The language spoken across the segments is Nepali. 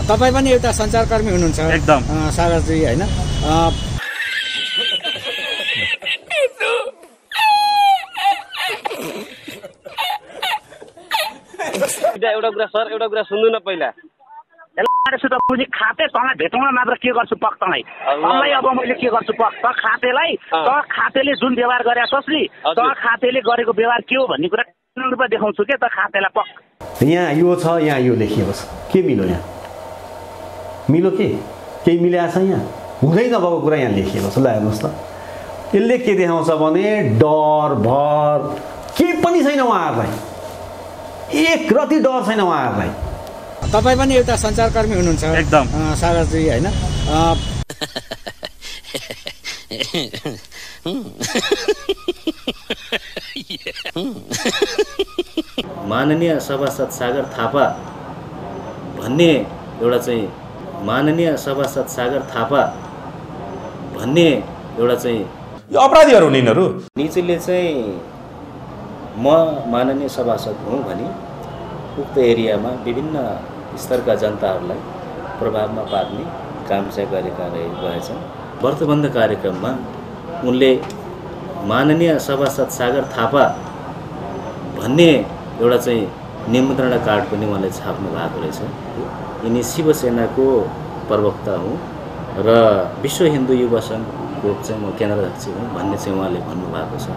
तपाईँ पनि एउटा सञ्चारकर्मी हुनुहुन्छ एकदम सागरजी हैन एउटा कुरा सुन्नु न पहिला पुँजी खाते तँलाई भेटौँला मात्र के गर्छु पक तँलाई अब मैले के गर्छु पक त खातेलाई त खातेले जुन व्यवहार गरे कसले त खातेले गरेको व्यवहार के हो भन्ने कुरा रूपमा देखाउँछु के त खातेलाई पक यहाँ यो छ यहाँ यो लेखिएको छ के मिलो यहाँ मिलो के केही मिलेको छ यहाँ हुँदै नभएको कुरा यहाँ लेखिएको छ ल हेर्नुहोस् त यसले के देखाउँछ भने डर भर केही पनि छैन उहाँहरूलाई एक रति डर छैन उहाँहरूलाई तपाईँ पनि एउटा सञ्चारकर्मी हुनुहुन्छ एकदम सागरजी हैन माननीय सभासद सागर थापा भन्ने एउटा चाहिँ यो अपराधीहरू हुन् यिनीहरू निचेले चाहिँ म माननीय सभासद हुँ भनी उक्त एरियामा विभिन्न स्तरका जनताहरूलाई प्रभावमा पार्ने काम चाहिँ गरेका रहेछन्। व्रतबन्ध कार्यक्रममा उनले माननीय सभासद सागर थापा भन्ने एउटा चाहिँ निमन्त्रणा कार्ड पनि उहाँले छाप्नु भएको रहेछ। यिनी शिवसेनाको प्रवक्ता हुँ र विश्व हिन्दू युवा सङ्घको चाहिँ म केन्द्राध्यक्ष हुँ भन्ने चाहिँ उहाँले भन्नुभएको छ।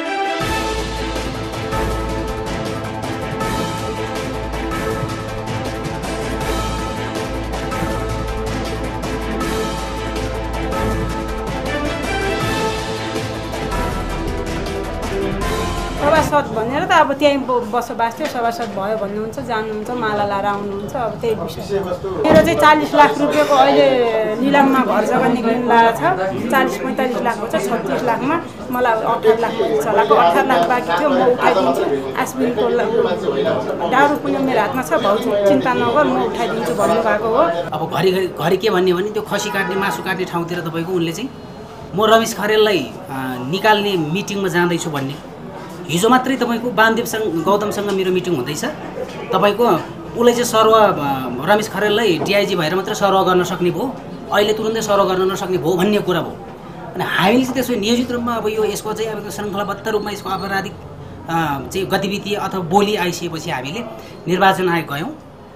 सभासद भनेर त अब त्यहीँ बसोबास थियो सभासद भयो भन्नुहुन्छ जान्नुहुन्छ माला लाएर आउनुहुन्छ अब त्यही विषय मेरो चाहिँ 40 लाख रुपियाँको अहिले निलाममा घर जग्गा निक्लिनु लागेको छ 40-45 लाखको छ 36 लाखमा मलाई 18 लाख चलाएको 18 लाख बाँकी थियो म उठाइदिन्छु आश्विनको दारु पनि मेरो हातमा छ भाउजू चिन्ता नगर म उठाइदिन्छु भन्नुभएको हो। अब घरि के भन्ने भने त्यो खसी काट्ने मासु काट्ने ठाउँतिर तपाईँको उनले चाहिँ म रमेश खरेललाई निकाल्ने मिटिङमा जाँदैछु भन्ने हिजो मात्रै तपाईँको वामदेवसँग गौतमसँग मेरो मिटिङ हुँदैछ तपाईँको उसले चाहिँ सर्व रमेश खरेललाई डिआइजी भएर मात्रै सर्व गर्न सक्ने भयो अहिले तुरुन्तै सर्व गर्न नसक्ने भयो भन्ने कुरा भयो। अनि हामीले चाहिँ त्यसो नियोजित रूपमा अब यो यसको चाहिँ अब श्रृङ्खलाबद्ध रूपमा यसको आपराधिक चाहिँ गतिविधि अथवा बोली आइसकेपछि हामीले निर्वाचन आयोग गयौँ।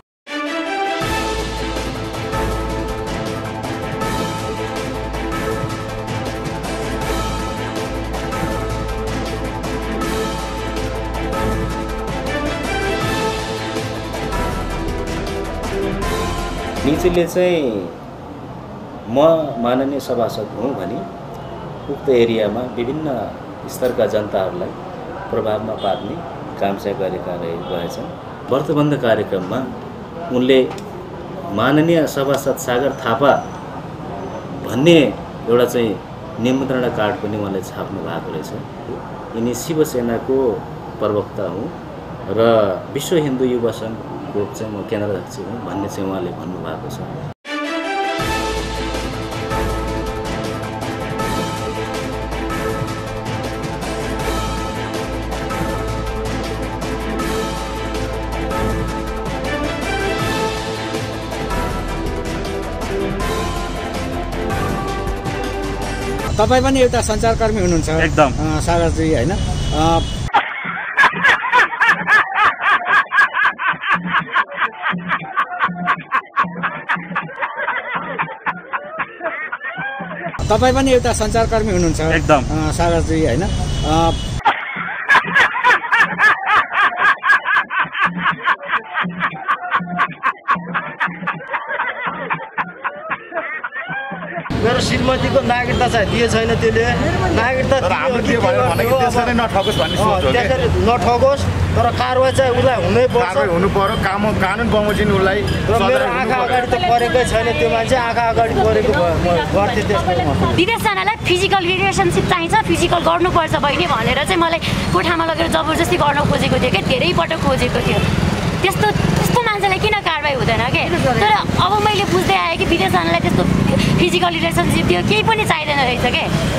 निचेले चाहिँ म माननीय सभासद हुँ भनी उक्त एरियामा विभिन्न स्तरका जनताहरूलाई प्रभावमा पार्ने काम चाहिँ गरेका रहेछन्। व्रतबन्ध कार्यक्रममा उनले माननीय सभासद सागर थापा भन्ने एउटा चाहिँ निमन्त्रणा कार्ड पनि उहाँले छाप्नु भएको रहेछ। यिनी शिवसेनाको प्रवक्ता हुँ र विश्व हिन्दू युवा सङ्घको चाहिँ म केन्द्राध्यक्ष हुँ भन्ने चाहिँ उहाँले भन्नुभएको छ। तपाईँ पनि एउटा सञ्चारकर्मी हुनुहुन्छ एकदम सागरजी हैन तपाईँ पनि एउटा सञ्चारकर्मी हुनुहुन्छ एकदम सागरजी हैन मेरो श्रीमतीको नागरिकता चाहिँ दिए छैन त्यसले नागरिकता त्यसरी नठगोस् भन्ने सोच हो त्यसरी नठगोस् तर कारवाही चाहिँ उसलाई हुनै पर्छ हुनु पर्यो कानुन बमोजिम उसलाई मेरो आँखा अगाडि त परेकै छैन त्यो मान्छे आँखा अगाडि परेको गर्थे त्यस्तो विदेश जानलाई फिजिकल रिलेसनसिप चाहिन्छ फिजिकल गर्नुपर्छ बहिनी भनेर चाहिँ मलाई कोठामा लगेर जबरजस्ती गर्न खोजेको थियो क्या धेरै पटक खोजेको थियो त्यस्तो मान्छेलाई किन कारवाही हुँदैन के तर अब मैले बुझ्दै आएँ कि विदेश जानलाई त्यस्तो फिजिकल रिलेसनसिप त्यो केही पनि चाहिँदैन रहेछ के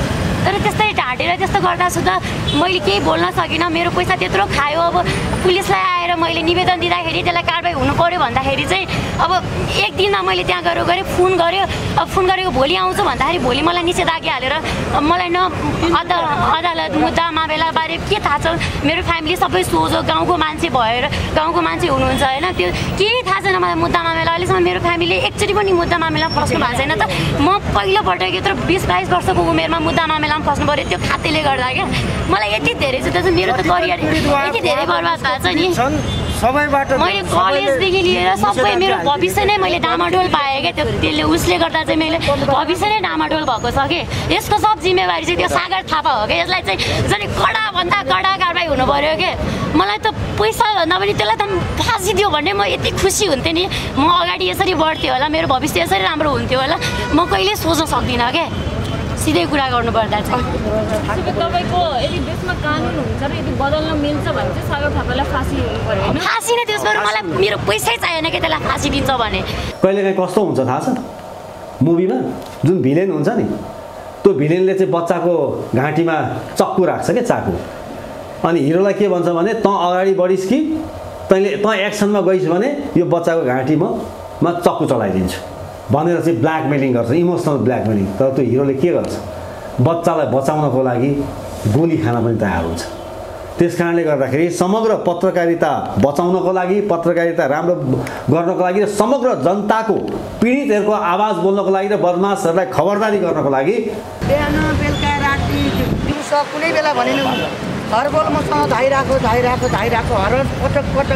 तर त्यस्तै ढाँटेर त्यस्तो गर्दा सुद्धा मैले केही बोल्न सकिनँ। मेरो पैसा त्यत्रो खायो। अब पुलिसलाई आएर मैले निवेदन दिँदाखेरि त्यसलाई कारबाही हुनु पर्यो भन्दाखेरि चाहिँ अब एक दिनमा मैले त्यहाँ गरेँ फोन गऱ्यो। अब फोन गरेको भोलि आउँछु भन्दाखेरि भोलि मलाई निषेधाज्ञा हालेर मलाई न अदालत मुद्दा मामला बारे के थाहा छ। मेरो फ्यामिली सबै सोझो गाउँको मान्छे भएर गाउँको मान्छे हुनुहुन्छ होइन, त्यो केही थाहा छैन मलाई मुद्दा मामला। अहिलेसम्म मेरो फ्यामिलीले एकचोटि पनि मुद्दा मामलामा फस्नु भएको छैन। त म पहिलोपटक यत्रो 20-22 वर्षको उमेरमा मुद्दा मामलामा फस्नु पऱ्यो त्यो खातेले गर्दा क्या। मलाई यति धेरै चाहिँ दाजु मेरो त करियर यति धेरै बर्बाद भएको छ नि। मैले कलेजदेखि लिएर सबै मेरो भविष्य नै मैले डामाडोल पाएँ क्या। त्यसले उसले गर्दा चाहिँ मैले भविष्य नै डामाडोल भएको छ कि। यसको सब जिम्मेवारी चाहिँ त्यो सागर थापा हो क्या। यसलाई चाहिँ झन् कडाभन्दा कडा कारबाही हुनु पऱ्यो क्या। मलाई त पैसा भन्दा पनि त्यसलाई त फाँसी दियो भने म यति खुसी हुन्थेँ नि। म अगाडि यसरी बढ्थेँ होला, मेरो भविष्य यसरी राम्रो हुन्थ्यो होला। म कहिले सोच्न सक्दिनँ क्या सिधै कुरा गर्नुपर्दा चाहिँ। तपाईँको यदि देशमा कानुन हुन्छ र यदि बदल्न मिल्छ भने चाहिँ सागर थापालाई फाँसी हुनु पर्यो होइन? फाँसी नै त्यसबाट मलाई मेरो पैसै चाहिएन कि त्यसलाई फाँसी दिन्छ भने। कहिलेकाहीँ कस्तो हुन्छ थाहा छ मुभीमा जुन भिलेन हुन्छ नि त्यो भिलेनले चाहिँ बच्चाको घाँटीमा चक्कु राख्छ क्या चाकु। अनि हिरोलाई के भन्छ भने तँ अगाडि बढिस् कि तँ एक्सनमा गइस् भने यो बच्चाको घाँटीमा चक्कु चलाइदिन्छु भनेर चाहिँ ब्ल्याकमेलिङ गर्छ, इमोसनल ब्ल्याकमेलिङ। तर त्यो हिरोले के गर्छ बच्चालाई बचाउनको लागि गोली खान पनि तयार हुन्छ। त्यस कारणले गर्दाखेरि समग्र पत्रकारिता बचाउनको लागि, पत्रकारिता राम्रो गर्नको लागि र समग्र जनताको पीडितहरूको आवाज बोल्नको लागि र बदमासहरूलाई खबरदारी गर्नको लागि बिहान बेलुका राति दिउँसो कुनै बेला भने हरबोल मसँग धाइरहेको हर पटक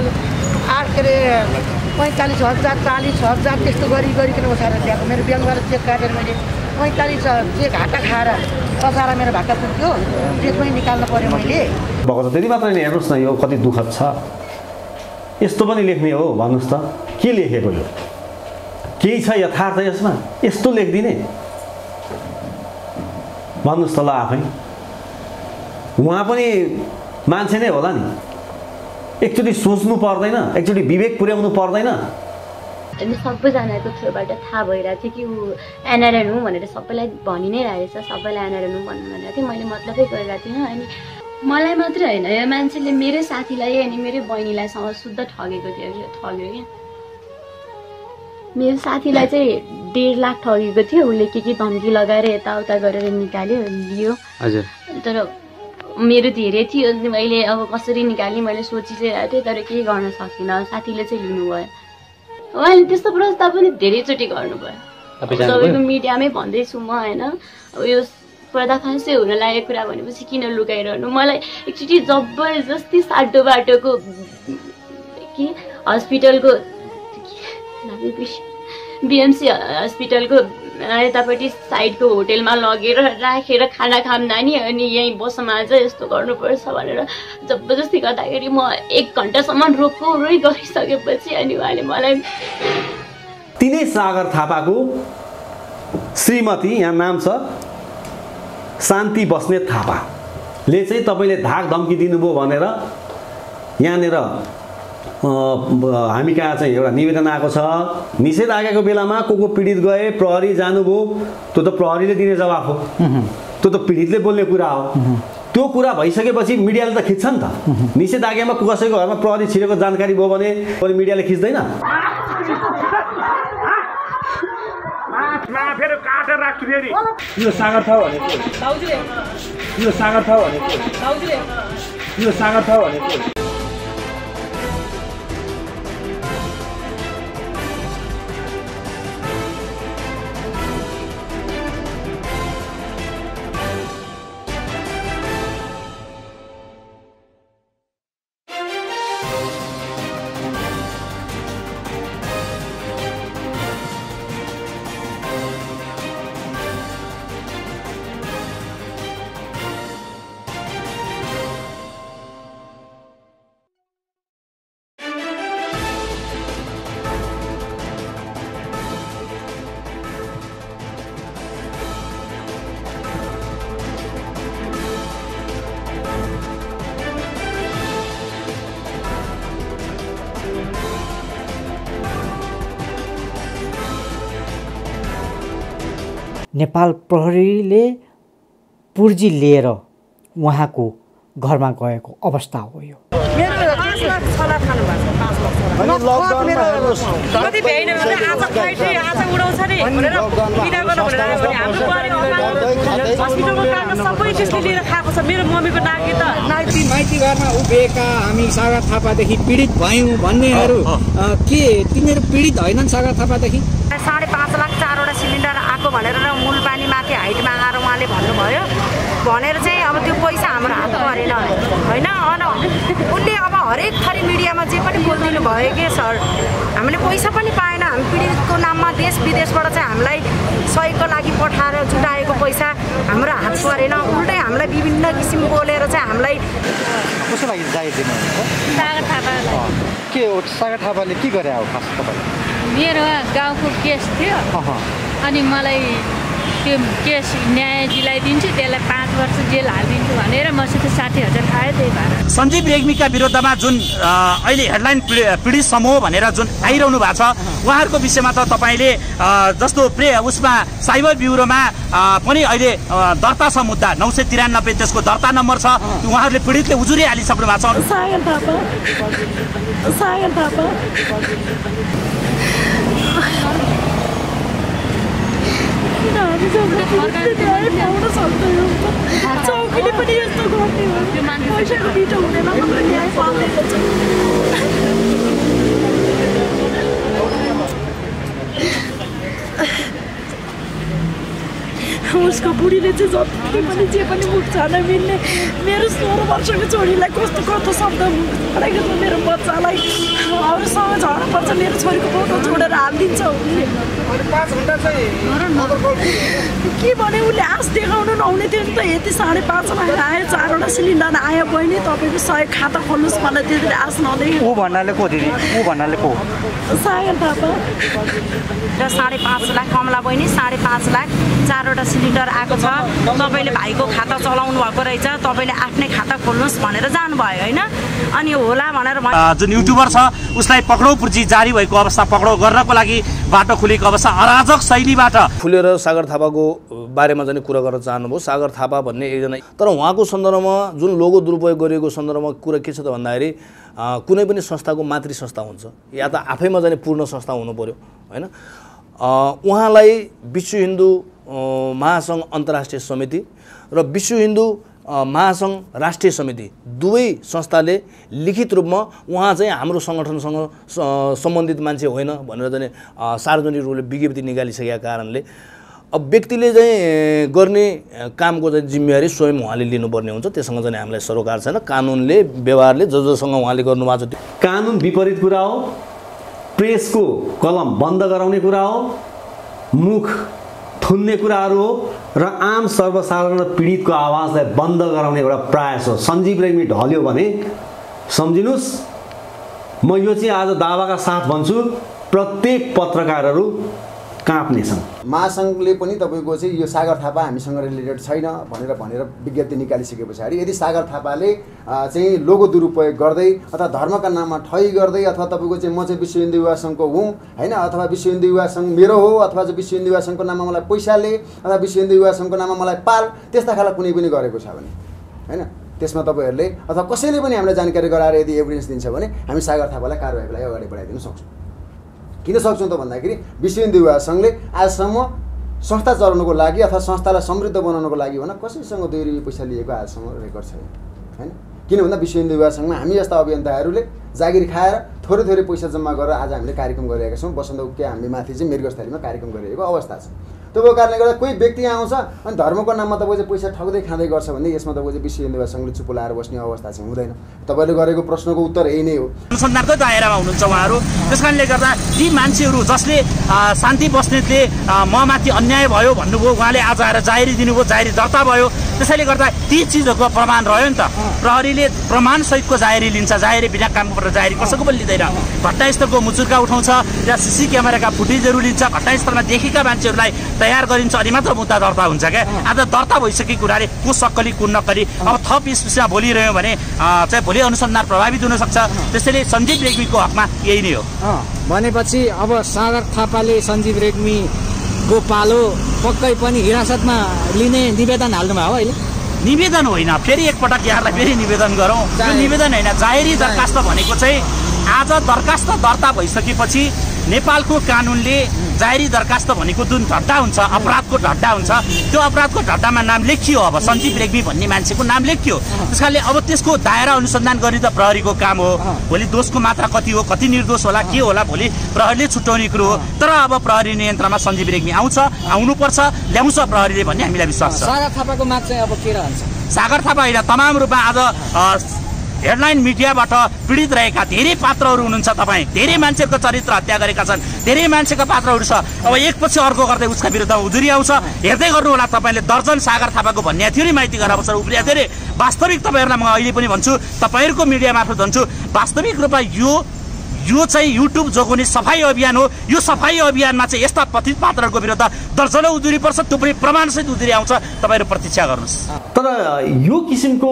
45,000 40,000 त्यस्तो गरिकन बसाएर ल्याएको। मेरो ब्याङ्कबाट चेक काटेर मैले 45 चेक घाटा खाएर बसाएर मेरो भाटा पुग्यो। चेक पनि निकाल्नु पऱ्यो मैले भएको छ। त्यति मात्रै नि हेर्नुहोस् न यो कति दुःखद छ। यस्तो पनि लेख्ने हो भन्नुहोस् त के लेखेको यो? केही छ यथार्थ यसमा? यस्तो लेखिदिने भन्नुहोस् त ल आफै। उहाँ पनि मान्छे नै होला नि। एकचोटि सोच्नु पर्दैन, एकचोटि विवेक पुर्याउनु पर्दैन? सबैजनाको थ्रुबाट थाहा भइरहेको थियो कि ऊ एनआरएन हो भनेर सबैलाई भनि नै रहेछ। सबैलाई एनआरएन हो भन्नु भनेको थियो। मैले मतलबै गरिरहेको थिइनँ। अनि मलाई मात्रै होइन यो मान्छेले मेरै साथीलाई अनि मेरो बहिनीलाई शुद्ध ठगेको थियो ठग्यो क्या। मेरो साथीलाई चाहिँ 1.5 लाख ठगेको थियो। उसले के धम्की लगाएर यताउता गरेर निकाल्यो लियो। हजुर तर मेरो धेरै थियो। मैले अब कसरी निकाल्ने मैले सोचिरहेको थिएँ तर केही गर्न सकिनँ। साथीले चाहिँ लिनुभयो। उहाँले त्यस्तो प्रस्ताव पनि धेरैचोटि गर्नुभयो। तपाईँको मिडियामै भन्दैछु म होइन। अब यो पर्दाफासै हुन लागेको कुरा भनेपछि किन लुकाइरहनु? मलाई एकचोटि जबरजस्ती साटो बाटोको के हस्पिटलको बिएमसी हस्पिटलको यतापट्टि साइडको होटेलमा लगेर राखेर खाना खाम नानी अनि यहीँ बसमा चाहिँ यस्तो गर्नुपर्छ भनेर जबरजस्ती गर्दाखेरि म 1 घन्टासम्म रोकै गरिसकेपछि अनि उहाँले मलाई तिनै सागर थापाको श्रीमती यहाँ नाम छ शान्ति बस्नेत थापाले चाहिँ तपाईँले धाक धम्की दिनुभयो भनेर यहाँनिर हामी कहाँ चाहिँ एउटा निवेदन आएको छ। निषेधाज्ञाको बेलामा को पीडित गए प्रहरी जानुभयो त्यो त प्रहरीले दिने जवाफ हो। त्यो त पीडितले बोल्ने कुरा हो। त्यो कुरा भइसकेपछि मिडियाले त खिच्छ नि त। निषेधाज्ञामा कसैको घरमा प्रहरी छिरेको जानकारी भयो भने मिडियाले खिच्दैन। यो सागर थाहा भनेको यो सागर थाहा भनेको यो सागर थाहा भनेको नेपाल प्रहरीले पुर्जी लिएर उहाँको घरमा गएको अवस्था हो यो। कति भ्याइन भने आज फ्लाइटले आज उडाउँछ नि भनेर बिदा गर्नु भनेर हाम्रो बुहारी हस्पिटलको काम सबै त्यसले लिएर खाएको छ। मेरो मम्मीको नाकी त माइती घरमा उभिएका हामी सागर थापादेखि पीडित भयौँ भन्नेहरू के तिनीहरू पीडित होइनन् सागर थापादेखि? 5.5 लाख 4वटा सिलिन्डर आएको भनेर र मूल पानी माथि हाइटमा आएर उहाँले भन्नुभयो भनेर चाहिँ अब त्यो पैसा हाम्रो हात परेन होइन। उनले अब हरेक थरी मिडियामा जे पनि बोलिदिनु भयो कि सर हामीले पैसा पनि पाएन, हामी पीडितको नाममा देश विदेशबाट चाहिँ हामीलाई सहयोगको लागि पठाएर जुटाएको पैसा हाम्रो हात परेन। उल्टै हामीलाई विभिन्न किसिम बोलेर चाहिँ हामीलाई कसको लागि जागिर दिनुहुन्छ? सागर थापालाई। के हो सागर थापाले के गरे हो खास तपाईँ? मेरो गाउँको केस थियो अनि मलाई त्यो केस न्याय दिलाइदिन्छु, त्यसलाई 5 वर्ष जेल हालिदिन्छु भनेर मसित 60,000 खायो। त्यही भएर सञ्जीव रेग्मीका विरुद्धमा जुन अहिले हेडलाइन पीडित समूह भनेर जुन आइरहनु भएको छ उहाँहरूको विषयमा त तपाईँले जस्तो उसमा साइबर ब्युरोमा पनि अहिले दर्ता छ मुद्दा 993 त्यसको दर्ता नम्बर छ। उहाँहरूले पीडितले उजुरी हालिसक्नु भएको छ। सागर थापा चौकीले पनि यस्तो गर्ने हो, पैसाको मिठो हुँदैन हाम्रो न्याय पाउँदैन। उसको बुढीले चाहिँ जति पनि जे पनि मुख छान मिल्ने मेरो 16 वर्षको छोरीलाई कस्तो कस्तो शब्द पढाएको छ। मेरो बच्चालाई अरूसँग झर्नुपर्छ, मेरो छोरीको फोटो जोडेर हालिदिन्छ। के भने उसले आश देखाउनु नहुने थियो नि त। यति 5.5 लाख आयो, 4वटा सिलिन्डर आयो बहिनी, तपाईँको सहयोग खाता खोल्नुहोस् मलाई त्यसरी आश नदेऊ। ऊ भन्नाले को दिदी? ऊ भन्नाले को? सागर थापा र 5.5 लाख कमला बहिनी 5.5 लाख 4वटा सिलिन्डर आएको छ। तपाईँले भाइको खाता चलाउनु भएको रहेछ, तपाईँले आफ्नै खाता खोल्नुहोस् भनेर जानुभयो होइन। अनि होला भनेर जुन युट्युबर छ उसलाई पक्राउ पुर्जी जारी भएको अवस्था, पक्राउ गर्नको लागि बाटो खुलेको अवस्था, अराजक शैलीबाट फुलेर सागर थापाको बारेमा चाहिँ कुरा गर्न चाहनुभयो। सागर थापा भन्ने एकजना, तर उहाँको सन्दर्भमा जुन लोगो दुरुपयोग गरिएको सन्दर्भमा कुरा के छ त भन्दाखेरि कुनै पनि संस्थाको मातृ संस्था हुन्छ या त आफैमा चाहिँ पूर्ण संस्था हुनु पर्यो होइन। उहाँलाई विश्व हिन्दू महासङ्घ अन्तर्राष्ट्रिय समिति र विश्व हिन्दू महासङ्घ राष्ट्रिय समिति दुवै संस्थाले लिखित रूपमा उहाँ चाहिँ हाम्रो सङ्गठनसँग सम्बन्धित मान्छे होइन भनेर चाहिँ सार्वजनिक रूपले विज्ञप्ति निकालिसकेका कारणले अब व्यक्तिले चाहिँ गर्ने कामको चाहिँ जिम्मेवारी स्वयं उहाँले लिनुपर्ने हुन्छ। त्यससँग चाहिँ हामीलाई सरोकार छैन। कानुनले व्यवहारले जसँग उहाँले गर्नुभएको छ त्यो कानुन विपरीत कुरा हो। प्रेसको कलम बन्द गराउने कुरा हो, मुख थुन्ने कुराहरू हो र आम सर्वसाधारण पीडितको आवाजलाई बन्द गराउने एउटा प्रयास हो। सञ्जीव रेग्मी ढल्यो भने सम्झिनुहोस्, म यो चाहिँ आज दावाका साथ भन्छु, प्रत्येक पत्रकारहरू काँप्नेछन्। महासङ्घले पनि तपाईँको चाहिँ यो सागर थापा हामीसँग रिलेटेड छैन भनेर विज्ञप्ति निकालिसके पछाडि यदि सागर थापाले चाहिँ लोगो दुरुपयोग गर्दै अथवा धर्मका नाममा ठगी गर्दै अथवा तपाईँको चाहिँ म चाहिँ विश्व हिन्दू युवा सङ्घको हुँ होइन, अथवा विश्व हिन्दू युवा सङ्घ मेरो हो, अथवा चाहिँ विश्व हिन्दू युवा सङ्घको नाममा मलाई पैसाले अथवा विश्व हिन्दू युवा सङ्घको नाममा मलाई पाल, त्यस्ता खालको कुनै पनि गरेको छ भने होइन, त्यसमा तपाईँहरूले अथवा कसैले पनि हामीलाई जानकारी गराएर यदि एभिडेन्स दिन्छ भने हामी सागर थापालाई कारबाहीको लागि अगाडि बढाइदिन सक्छौँ। किन सक्छौँ त भन्दाखेरि विश्व हिन्दू युवा सङ्घले आजसम्म संस्था चलाउनुको लागि अथवा संस्थालाई समृद्ध बनाउनुको लागि भन कसैसँग 2 रुपियाँ पैसा लिएको आजसम्म रेकर्ड छैन होइन। किन भन्दा विश्व हिन्दू युवा सङ्घमा हामी जस्ता अभियन्ताहरूले जागिर खाएर थोरै पैसा जम्मा गरेर आज हामीले कार्यक्रम गरिरहेका छौँ। बसन्त उक्के हामी माथि चाहिँ मृगस्थलीमा कार्यक्रम गरिरहेको अवस्था छ। त्यो कारणले गर्दा कोही व्यक्ति आउँछ अनि धर्मको नाममा तपाईँ चाहिँ पैसा ठग्दै खाँदै गर्छ भने यसमा तपाईँ चाहिँ विश्व हिन्दू युवा सङ्घले चुप लाएर बस्ने अवस्था चाहिँ हुँदैन। तपाईँले गरेको प्रश्नको उत्तर यही नै हो। अनुसन्धानकै दायरामा हुनुहुन्छ उहाँहरू, त्यस कारणले गर्दा ती मान्छेहरू जसले शान्ति बस्नेतले ममाथि अन्याय भयो भन्नुभयो, उहाँले आज आएर जाहेरी दिनुभयो, जाहेरी दर्ता भयो। त्यसैले गर्दा ती चिजहरूको प्रमाण रह्यो नि त। प्रहरीले प्रमाणसहितको जाहेरी लिन्छ, जाहेरी बिना कामको पर जाहेरी कसैको पनि लिँदैन। घटनास्थलको मुचुर्का उठाउँछ या सीसी क्यामेराका फुटेजहरू लिन्छ, घटनास्थलमा देखेका मान्छेहरूलाई तयार गरिन्छ अनि मात्र मुद्दा दर्ता हुन्छ क्या। आज दर्ता भइसकेको कुराले को सक्कली कुन नक्कली अब थप यस विषयमा बोलिरह्यो भने चाहिँ भोलि अनुसन्धान प्रभावित हुनसक्छ। त्यसैले सञ्जीव रेग्मीको हकमा यही नै हो। भनेपछि अब सागर थापाले सञ्जीव रेग्मी को पालो पक्कै पनि हिरासतमा लिने निवेदन हाल्नुभयो अहिले? निवेदन होइन, फेरि एकपटक यहाँलाई फेरि निवेदन गरौँ। यो निवेदन होइन, जाहेरी दरखास्त भनेको चाहिँ आज दरखास्त दर्ता भइसकेपछि नेपालको कानुनले जाहेरी दरखास्त भनेको जुन ढड्डा हुन्छ, अपराधको ढड्डा हुन्छ, त्यो अपराधको ढड्डामा नाम लेखियो। अब सञ्जीव रेग्मी भन्ने मान्छेको नाम लेखियो। त्यस कारणले अब त्यसको दायरा अनुसन्धान गर्ने त प्रहरीको काम हो। भोलि दोषको मात्रा कति हो, कति निर्दोष होला, के होला, भोलि प्रहरीले छुट्याउने कुरो हो। तर अब प्रहरी नियन्त्रणमा सञ्जीव रेग्मी आउनुपर्छ, ल्याउँछ प्रहरीले भन्ने हामीलाई विश्वास छ। सागर थापाको माग चाहिँ अब के रहन्छ? सागर थापा होइन, तमाम रूपमा आज हेडलाइन मिडियाबाट पीडित रहेका धेरै पात्रहरू हुनुहुन्छ। तपाईँ धेरै मान्छेको चरित्र हत्या गरेका छन्, धेरै मान्छेका पात्रहरू छ। अब एकपछि अर्को गर्दै उसका विरुद्ध उजुरी आउँछ। हेर्दै गर्नु होला, तपाईँले दर्जन सागर थापाको भन्ने थियो नि, माइती घर अवसर उब्रिया थियो अरे। वास्तविक तपाईँहरूलाई म अहिले पनि भन्छु, तपाईँहरूको मिडिया मार्फत भन्छु, वास्तविक रूपमा यो चाहिँ युट्युब जोगुने सफाई अभियान हो। यो सफाई अभियानमा चाहिँ यस्ता पतित पात्रहरूको विरुद्ध दर्जनौं उजुरी पर्छ, त्यो पनि प्रमाणसहित उजुरी आउँछ। तपाईँहरू प्रतीक्षा गर्नुहोस्। तर यो किसिमको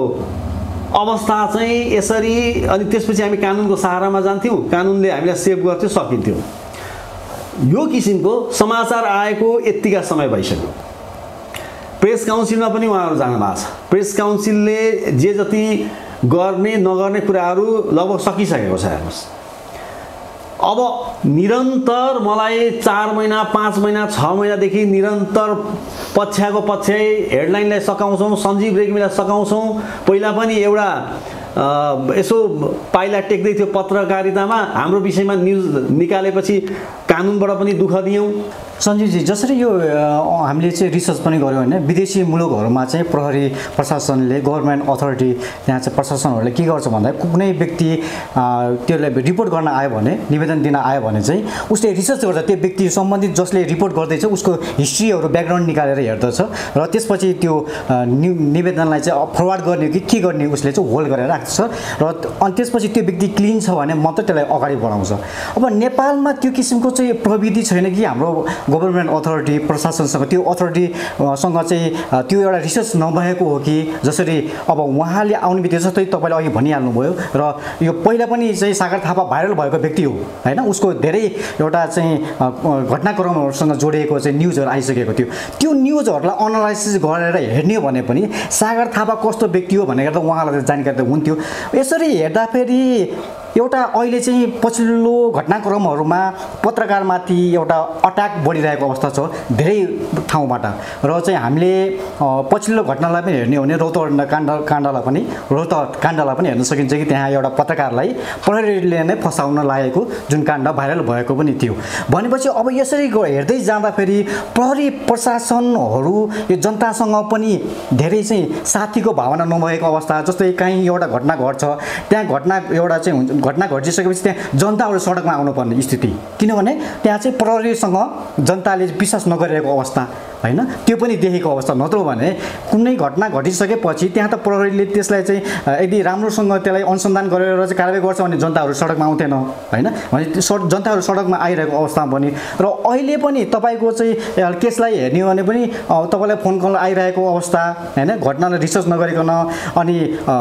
अवस्था चाहिँ यसरी, अनि त्यसपछि हामी कानुनको सहारामा जान्थ्यौँ, कानुनले हामीलाई सेभ गर्थ्यो, सकिन्थ्यो। यो किसिमको समाचार आएको यत्तिका समय भइसक्यो। प्रेस काउन्सिलमा पनि उहाँहरू जानु भएको छ। प्रेस काउन्सिलले जे जति गर्ने नगर्ने कुराहरू लगभग सकिसकेको छ। हेर्नुहोस्, अब निरन्तर मलाई 4 महिना 5 महिना 6 महिनादेखि निरन्तर पक्षको पक्ष हेडलाइनलाई सकाउँछौँ, सञ्जीव रेग्मीलाई सकाउँछौँ। पहिला पनि एउटा यसो पाइला टेक्दै थियो पत्रकारितामा, हाम्रो विषयमा न्युज निकालेपछि कानुनबाट पनि दुःख दियौँ। सञ्जीवजी, जसरी यो हामीले चाहिँ रिसर्च पनि गऱ्यौँ होइन, विदेशी मुलुकहरूमा चाहिँ प्रहरी प्रशासनले, गभर्मेन्ट अथोरिटी, त्यहाँ चाहिँ प्रशासनहरूले के गर्छ भन्दा कुनै व्यक्ति त्यसलाई रिपोर्ट गर्न आयो भने, निवेदन दिन आयो भने चाहिँ उसले रिसर्च गर्छ। त्यो व्यक्ति सम्बन्धित जसले रिपोर्ट गर्दैछ उसको हिस्ट्रीहरू, ब्याकग्राउन्ड निकालेर हेर्दछ र त्यसपछि त्यो निवेदनलाई चाहिँ फरवार्ड गर्ने कि के गर्ने उसले चाहिँ होल्ड गरेर राख्छ र अनि त्यसपछि त्यो व्यक्ति क्लिन छ भने मात्र त्यसलाई अगाडि बढाउँछ। अब नेपालमा त्यो किसिमको चाहिँ प्रविधि छैन कि हाम्रो गभर्मेन्ट अथोरिटी प्रशासनसँग, त्यो अथोरिटीसँग चाहिँ त्यो एउटा रिसर्च नभएको हो कि जसरी अब उहाँले आउने बित्तिकै जस्तै तपाईँले अघि भनिहाल्नुभयो र यो पहिला पनि चाहिँ सागर थापा भाइरल भएको व्यक्ति हो होइन, उसको धेरै एउटा चाहिँ घटनाक्रमहरूसँग जोडिएको चाहिँ न्युजहरू आइसकेको थियो। त्यो न्युजहरूलाई एनालाइसिस गरेर हेर्ने भने पनि सागर थापा कस्तो व्यक्ति हो भनेर त उहाँलाई जानकारी त हुन्थ्यो। यसरी हेर्दाखेरि एउटा अहिले चाहिँ पछिल्लो घटनाक्रमहरूमा पत्रकारमाथि एउटा अट्याक बढिरहेको अवस्था छ धेरै ठाउँबाट र चाहिँ हामीले पछिल्लो घटनालाई पनि हेर्ने हो भने रौतहट काण्डलाई पनि हेर्न सकिन्छ कि त्यहाँ एउटा पत्रकारलाई प्रहरीले नै फसाउन लागेको जुन काण्ड भाइरल भएको पनि थियो। भनेपछि अब यसरी हेर्दै जाँदाखेरि प्रहरी प्रशासनहरू यो जनतासँग पनि धेरै चाहिँ साथीको भावना नभएको अवस्था। जस्तै कहीँ एउटा घटना घट्छ, त्यहाँ घटना घटिसकेपछि त्यहाँ जनताहरू सडकमा आउनुपर्ने स्थिति, किनभने त्यहाँ चाहिँ प्रहरीसँग जनताले विश्वास नगरेको अवस्था होइन, त्यो पनि देखेको अवस्था। नत्र भने कुनै घटना घटिसकेपछि त्यहाँ त प्रहरीले त्यसलाई चाहिँ यदि राम्रोसँग त्यसलाई अनुसन्धान गरेर चाहिँ कारबाही गर्छ भने जनताहरू सडकमा आउँथेन होइन, भने जनताहरू सडकमा आइरहेको अवस्था पनि। र अहिले पनि तपाईँको चाहिँ केसलाई हेर्ने हो भने पनि तपाईँलाई फोन कल आइरहेको अवस्था होइन, घटनालाई रिसर्च नगरिकन। अनि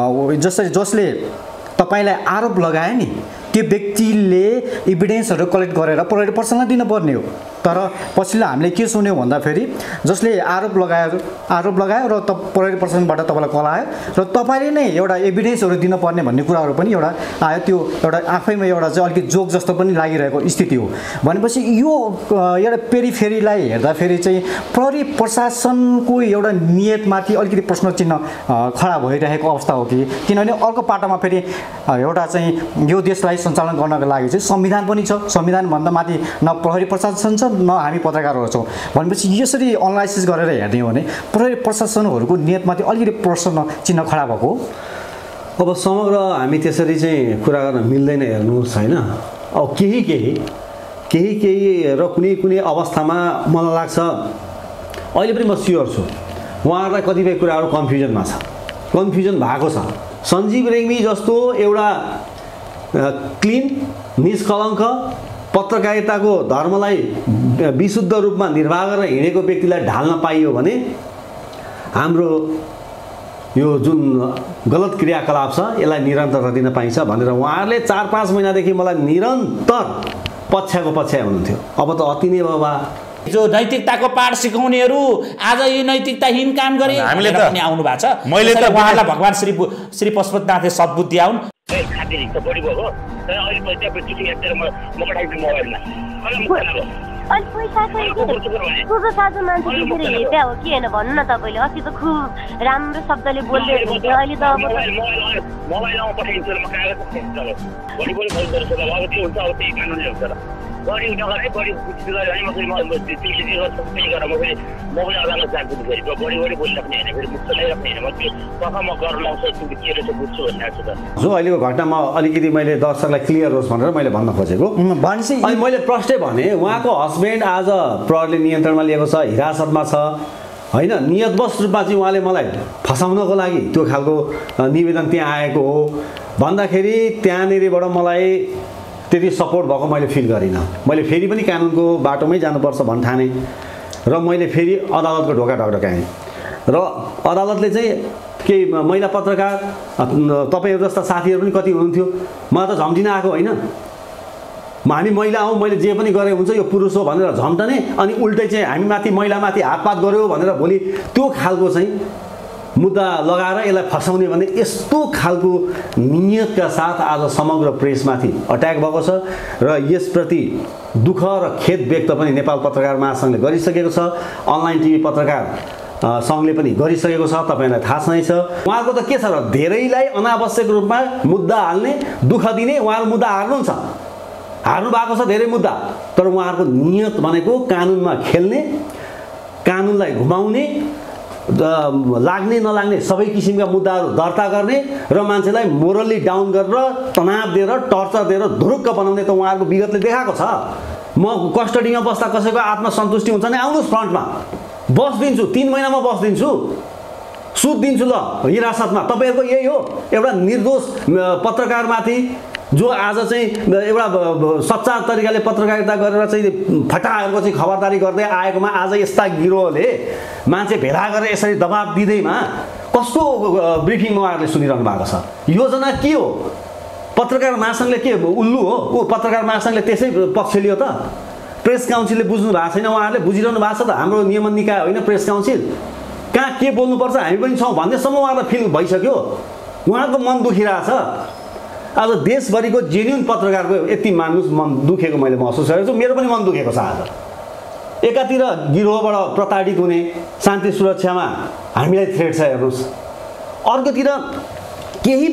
जसले तपाईँलाई आरोप लगायो नि त्यो व्यक्तिले इभिडेन्सहरू कलेक्ट गरेर प्रहरी प्रशासनलाई दिनुपर्ने हो। तर पछिल्लो हामीले के सुन्यौँ भन्दाखेरि जसले आरोप लगायो र प्रहरी प्रशासनबाट तपाईँलाई कल आयो र तपाईँले नै एउटा एभिडेन्सहरू दिनुपर्ने भन्ने कुराहरू पनि एउटा आयो। त्यो एउटा आफैमा एउटा चाहिँ अलिकति जोक जस्तो पनि लागिरहेको स्थिति हो। भनेपछि यो एउटा पेरिफेरीलाई हेर्दाखेरि चाहिँ प्रहरी प्रशासनको एउटा नियतमाथि अलिकति प्रश्न चिन्ह खडा भइरहेको अवस्था हो कि, किनभने अर्को पाटोमा फेरि एउटा चाहिँ यो देशलाई सञ्चालन गर्नको लागि चाहिँ संविधान पनि छ। संविधानभन्दा माथि न प्रहरी प्रशासन छ न हामी पत्रकारहरू छौँ। भनेपछि यसरी एनालाइसिस गरेर हेर्ने हो भने प्रहरी प्रशासनहरूको नियतमाथि अलिकति प्रश्न चिन्ह खडा भएको। अब समग्र हामी त्यसरी चाहिँ कुरा गर्न मिल्दैन हेर्नुहोस् होइन। अब केही र कुनै अवस्थामा मलाई लाग्छ अहिले पनि म स्योर छु उहाँहरूलाई कतिपय कुराहरू कन्फ्युजन भएको छ। सञ्जीव रेग्मी जस्तो एउटा क्लिन निष्कलङ्क पत्रकारिताको धर्मलाई विशुद्ध रूपमा निर्वाह गरेर हिँडेको व्यक्तिलाई ढाल्न पाइयो भने हाम्रो यो जुन गलत क्रियाकलाप छ यसलाई निरन्तरता दिन पाइन्छ भनेर उहाँहरूले 4-5 महिनादेखि मलाई निरन्तर पक्ष हुनुहुन्थ्यो। अब त अति नै बाबा जो नैतिकताको पाठ सिकाउनेहरू आज यो नैतिकताहीन काम गरे हामीले त पनि आउनु भएको छ। मैले त उहाँहरूलाई भगवान श्री पशुपतिनाथले सद्बुद्धि आउन्। खाते त बढी भयो तर अहिले पैसा चिठी हेरेर म पठाइदिन्छु मोबाइलमा अनि पैसा ठुलो साझो मान्छे देखेर हिँड्दा हो कि होइन भन्नु न तपाईँले। अस्ति त खुब राम्रो शब्दले बोल्दै हुनुहुन्थ्यो, अहिले त अब मोबाइलमा पठाइदिन्छु म कागज पठाइदिन्छु बढी बढी फोन गर्छु अब के हुन्छ अब त्यही कानुनले हुन्छ र बढी नगरे बढी गरे भने म फेरि तिमीले के गर्छौ त्यही गरेर म फेरि मोबाइल अदालत जान्छु फेरि बढी बढी बोलिराख्ने होइन फेरि मुक्त नै राख्ने होइन म त्यो पक्का म गर्न लाउँछु तिमीले के रहेछ बुझ्छु भनिरहेको छु त। जो अहिलेको घटनामा अलिकति मैले दर्शकलाई क्लियर होस् भनेर मैले भन्न खोजेको अनि मैले प्रष्टै भने उहाँको हस्बेन्ड आज प्रहरीले नियन्त्रणमा लिएको छ, हिरासतमा छ होइन। नियतवश रूपमा चाहिँ उहाँले मलाई फसाउनको लागि त्यो खालको निवेदन त्यहाँ आएको हो भन्दाखेरि त्यहाँनिरबाट मलाई त्यति सपोर्ट भएको मैले फिल गरिनँ। मैले फेरि पनि कानुनको बाटोमै जानुपर्छ भन्ने ठाने र मैले फेरि अदालतको ढोका ढकढकाएँ र अदालतले चाहिँ केही महिला पत्रकार तपाईँहरू जस्ता साथीहरू पनि कति हुनुहुन्थ्यो, मलाई त झम्टिन आएको होइन। हामी महिला हौँ, मैले जे पनि गरेँ हुन्छ यो पुरुष हो भनेर झम्टने अनि उल्टै चाहिँ हामी माथि महिलामाथि हातपात गऱ्यो भनेर भोलि त्यो खालको चाहिँ मुद्दा लगाएर यसलाई फसाउने भन्ने यस्तो खालको नियतका साथ आज समग्र प्रेसमाथि अट्याक भएको छ र यसप्रति दुःख र खेद व्यक्त पनि नेपाल पत्रकार महासङ्घले गरिसकेको छ, अनलाइन टिभी पत्रकार सङ्घले पनि गरिसकेको छ। तपाईँलाई थाहा नै छ उहाँको त के छ र धेरैलाई अनावश्यक रूपमा मुद्दा हाल्ने, दुःख दिने। उहाँहरू मुद्दा हार्नुहुन्छ, हार्नु भएको छ धेरै मुद्दा, तर उहाँहरूको नियत भनेको कानुनमा खेल्ने, कानुनलाई घुमाउने, लाग्ने नलाग्ने सबै किसिमका मुद्दाहरू दर्ता गर्ने र मान्छेलाई मोरली डाउन गरेर तनाव दिएर टर्चर दिएर धुरुक्क बनाउने त उहाँहरूको विगतले देखाएको छ। म कस्टडीमा बस्दा कसैको आत्मसन्तुष्टि हुन्छ भने आउनुहोस् फ्रन्टमा, बस दिन्छु, 3 महिनामा बस दिन्छु, सुद दिन्छु ल हिरासतमा। तपाईँहरूको यही हो एउटा निर्दोष पत्रकारमाथि जो आज चाहिँ एउटा सच्चा तरिकाले पत्रकारिता गरेर चाहिँ फटाहरूको चाहिँ खबरदारी गर्दै आएकोमा आज यस्ता गिरोहले मान्छे भेला गरेर यसरी दबाब दिँदैमा कसको ब्रिफिङ उहाँहरूले सुनिरहनु भएको छ? योजना के हो? पत्रकार महासङ्घले के उल्लु हो? ऊ पत्रकार महासङ्घले त्यसै पक्ष लियो त? प्रेस काउन्सिलले बुझ्नु भएको छैन, उहाँहरूले बुझिरहनु भएको छ त? हाम्रो नियमन निकाय होइन प्रेस काउन्सिल, कहाँ के बोल्नुपर्छ हामी पनि छौँ भन्नेसम्म उहाँलाई फिल भइसक्यो। उहाँको मन दुखिरहेछ। आज देशभरिको जेन्युन पत्रकारको यति मान्नुहोस् मन दुखेको मैले महसुस गरेको छु, मेरो पनि मन दुखेको छ। आज एकातिर गिरोहबाट प्रताडित हुने, शान्ति सुरक्षामा हामीलाई थ्रेट छ हेर्नुहोस्, अर्कोतिर केही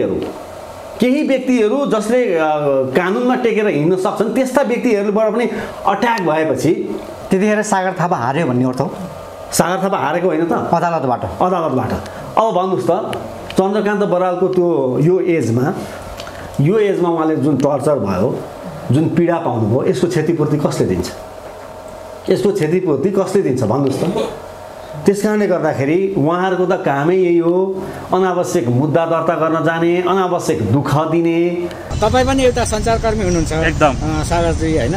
व्यक्तिहरू जसले कानुनमा टेकेर हिँड्न सक्छन् त्यस्ता व्यक्तिहरूबाट पनि अट्याक भएपछि त्यतिखेर सागर थापा हार्यो भन्ने अर्थ हो? सागर थापा हारेको होइन त, अदालतबाट। अब भन्नुहोस् त चन्द्रकान्त बरालको त्यो यो एजमा उहाँले जुन टर्चर भयो, जुन पीडा पाउनुभयो, यसको क्षतिपूर्ति कसले दिन्छ? भन्नुहोस् त। त्यस कारणले गर्दाखेरि उहाँहरूको त कामै यही हो, अनावश्यक मुद्दा दर्ता गर्न जाने, अनावश्यक दुःख दिने। तपाईँ पनि एउटा सञ्चारकर्मी हुनुहुन्छ एकदम सागरजी होइन?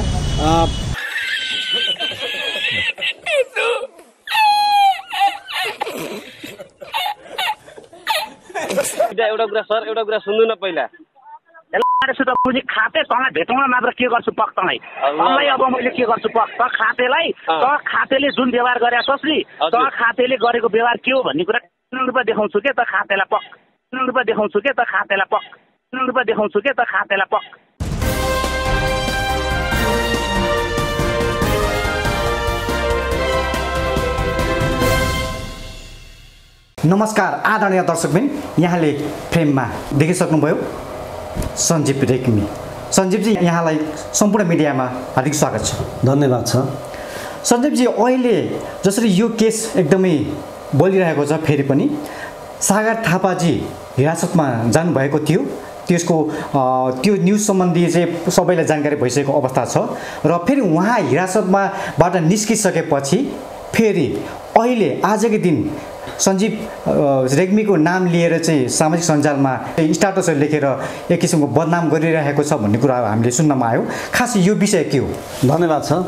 एउटा कुरा सुन्नु न पहिला पुँजी खाते तँलाई भेटौँला मात्र के गर्छु पक्क तँलाई अब मैले के गर्छु पक्क खातेलाई त खातेले जुन व्यवहार गरे कसले त खातेले गरेको व्यवहार के हो भन्ने कुरा रूपमा देखाउँछु के त खातेलाई पक्क नमस्कार आदरणीय दर्शकबिन, यहाँले फ्रेममा देखिसक्नुभयो सञ्जीव रेग्मी। सञ्जीवजी यहाँलाई सम्पूर्ण मिडियामा हार्दिक स्वागत छ। धन्यवाद छ। सञ्जीवजी अहिले जसरी यो केस एकदमै बोलिरहेको छ, फेरि पनि सागर थापाजी हिरासतमा जानुभएको थियो, त्यसको त्यो न्युज सम्बन्धी चाहिँ सबैलाई जानकारी भइसकेको अवस्था छ र फेरि उहाँ हिरासतबाट निस्किसकेपछि फेरि अहिले आजकै दिन सञ्जीव रेग्मीको नाम लिएर चाहिँ सामाजिक सञ्जालमा स्ट्याटसहरू लेखेर एक किसिमको बदनाम गरिरहेको छ भन्ने कुरा हामीले सुन्नमा आयो। खास यो विषय के हो? धन्यवाद छ।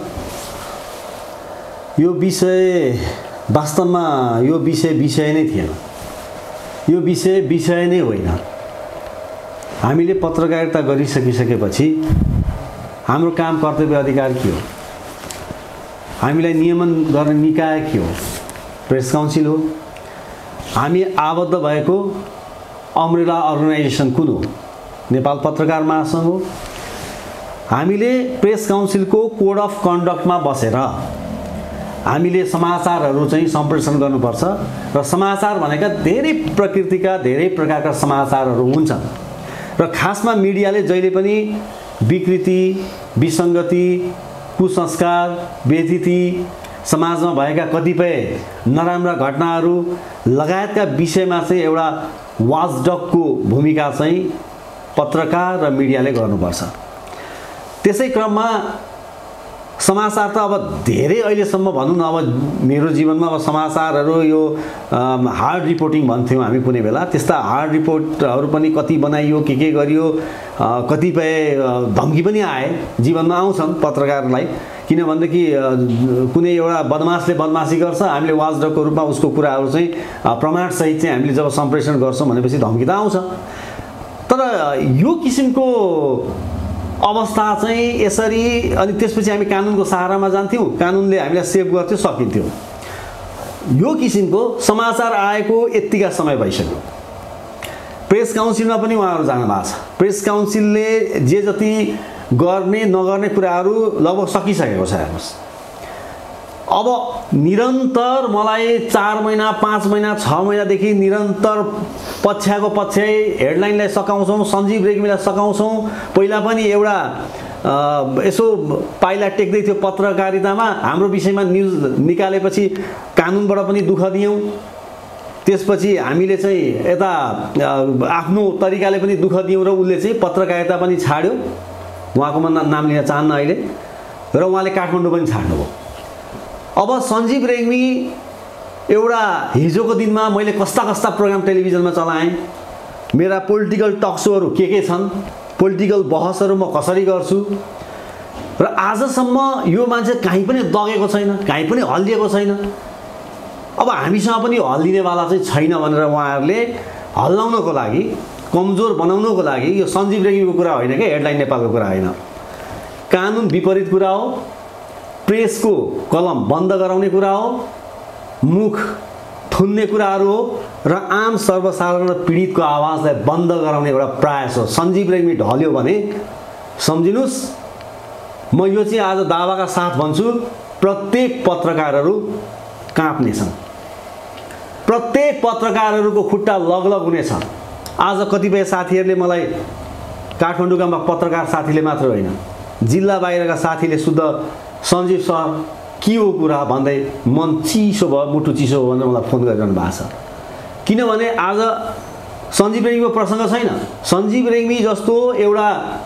यो विषय वास्तवमा यो विषय नै थिएन, यो विषय नै होइन। हामीले पत्रकारिता गरिसकिसकेपछि हाम्रो काम कर्तव्य अधिकार के हो? हामीलाई नियमन गर्ने निकाय के हो? प्रेस काउन्सिल हो। हामी आबद्ध भएको अम्ब्रेला अर्गनाइजेसन कुन हो? नेपाल पत्रकार महासङ्घ हो। हामीले प्रेस काउन्सिलको कोड अफ कन्डक्टमा बसेर हामीले समाचारहरू चाहिँ सम्प्रेषण गर्नुपर्छ र समाचार भनेका धेरै प्रकृतिका धेरै प्रकारका समाचारहरू हुन्छन् र खासमा मिडियाले जहिले पनि विकृति, विसङ्गति, कुसंस्कार, बेइज्जती, समाजमा भएका कतिपय नराम्रा घटनाहरू लगायतका विषयमा चाहिँ एउटा वाचडगको भूमिका चाहिँ पत्रकार र मिडियाले गर्नुपर्छ। त्यसै क्रममा समाचार त अब धेरै अहिलेसम्म भनौँ न, अब मेरो जीवनमा अब समाचारहरू यो हार्ड रिपोर्टिङ भन्थ्यौँ हामी कुनै बेला, त्यस्ता हार्ड रिपोर्टहरू पनि कति बनाइयो, के गरियो, कतिपय धम्की पनि आए, जीवनमा आउँछन् पत्रकारलाई। किनभनेदेखि कुनै एउटा बदमासले बदमासी गर्छ, हामीले वाचडगको रूपमा उसको कुराहरू चाहिँ प्रमाणसहित चाहिँ हामीले जब सम्प्रेषण गर्छौँ भनेपछि धम्की त आउँछ। तर यो किसिमको अवस्था चाहिँ यसरी, अनि त्यसपछि हामी कानुनको सहारामा जान्थ्यौँ, कानुनले हामीलाई सेभ गर्थ्यो, सकिन्थ्यो। यो किसिमको समाचार आएको यत्तिका समय भइसक्यो। प्रेस काउन्सिलमा पनि उहाँहरू जानु भएको छ। प्रेस काउन्सिलले जे जति गर्ने नगर्ने कुराहरू लगभग सकिसकेको छ। हेर्नुहोस्, अब निरन्तर मलाई 4 महिना 5 महिना 6 महिनादेखि निरन्तर पक्षको पक्ष हेडलाइनलाई सकाउँछौँ, सञ्जीव रेग्मीलाई सकाउँछौँ। पहिला पनि एउटा यसो पाइला टेक्दै थियो पत्रकारितामा, हाम्रो विषयमा न्युज निकालेपछि कानुनबाट पनि दुःख दियौँ। त्यसपछि हामीले चाहिँ यता आफ्नो तरिकाले पनि दुःख दियौँ र उसले चाहिँ पत्रकारिता पनि छाड्यो। उहाँको म नाम लिन चाहन्न अहिले, र उहाँले काठमाडौँ पनि छाड्नुभयो। अब सञ्जीव रेग्मी एउटा हिजोको दिनमा मैले कस्ता कस्ता प्रोग्राम टेलिभिजनमा चलाएँ, मेरा पोलिटिकल टक सोहरू के छन्, पोलिटिकल बहसहरू म कसरी गर्छु, र आजसम्म यो मान्छे कहीँ पनि दगेको छैन, कहीँ पनि हल्लिएको छैन। अब हामीसँग पनि हल्लिनेवाला चाहिँ छैन भनेर उहाँहरूले हल्लाउनको लागि, कमजोर बनाउनको लागि, यो सञ्जीव रेग्मीको कुरा होइन कि हेडलाइन नेपालको कुरा होइन, कानुन विपरीत कुरा हो, प्रेसको कलम बन्द गराउने कुरा हो, मुख थुन्ने कुराहरू हो, र आम सर्वसाधारण पीडितको आवाजलाई बन्द गराउने एउटा प्रयास हो। सञ्जीव रेग्मी ढल्यो भने सम्झिनुहोस्, म यो चाहिँ आज दावाका साथ भन्छु, प्रत्येक पत्रकारहरू काँप्नेछन्, प्रत्येक पत्रकारहरूको खुट्टा लगलग हुनेछ। आज कतिपय साथीहरूले मलाई, काठमाडौँका पत्रकार साथीले मात्र होइन, जिल्ला बाहिरका साथीले शुद्ध सञ्जीव सर के हो कुरा भन्दै मन चिसो भयो, मुटु चिसो भयो भनेर मलाई फोन गरिरहनु भएको छ। किनभने आज सञ्जीव रेग्मीको प्रसङ्ग छैन। सञ्जीव रेग्मी जस्तो एउटा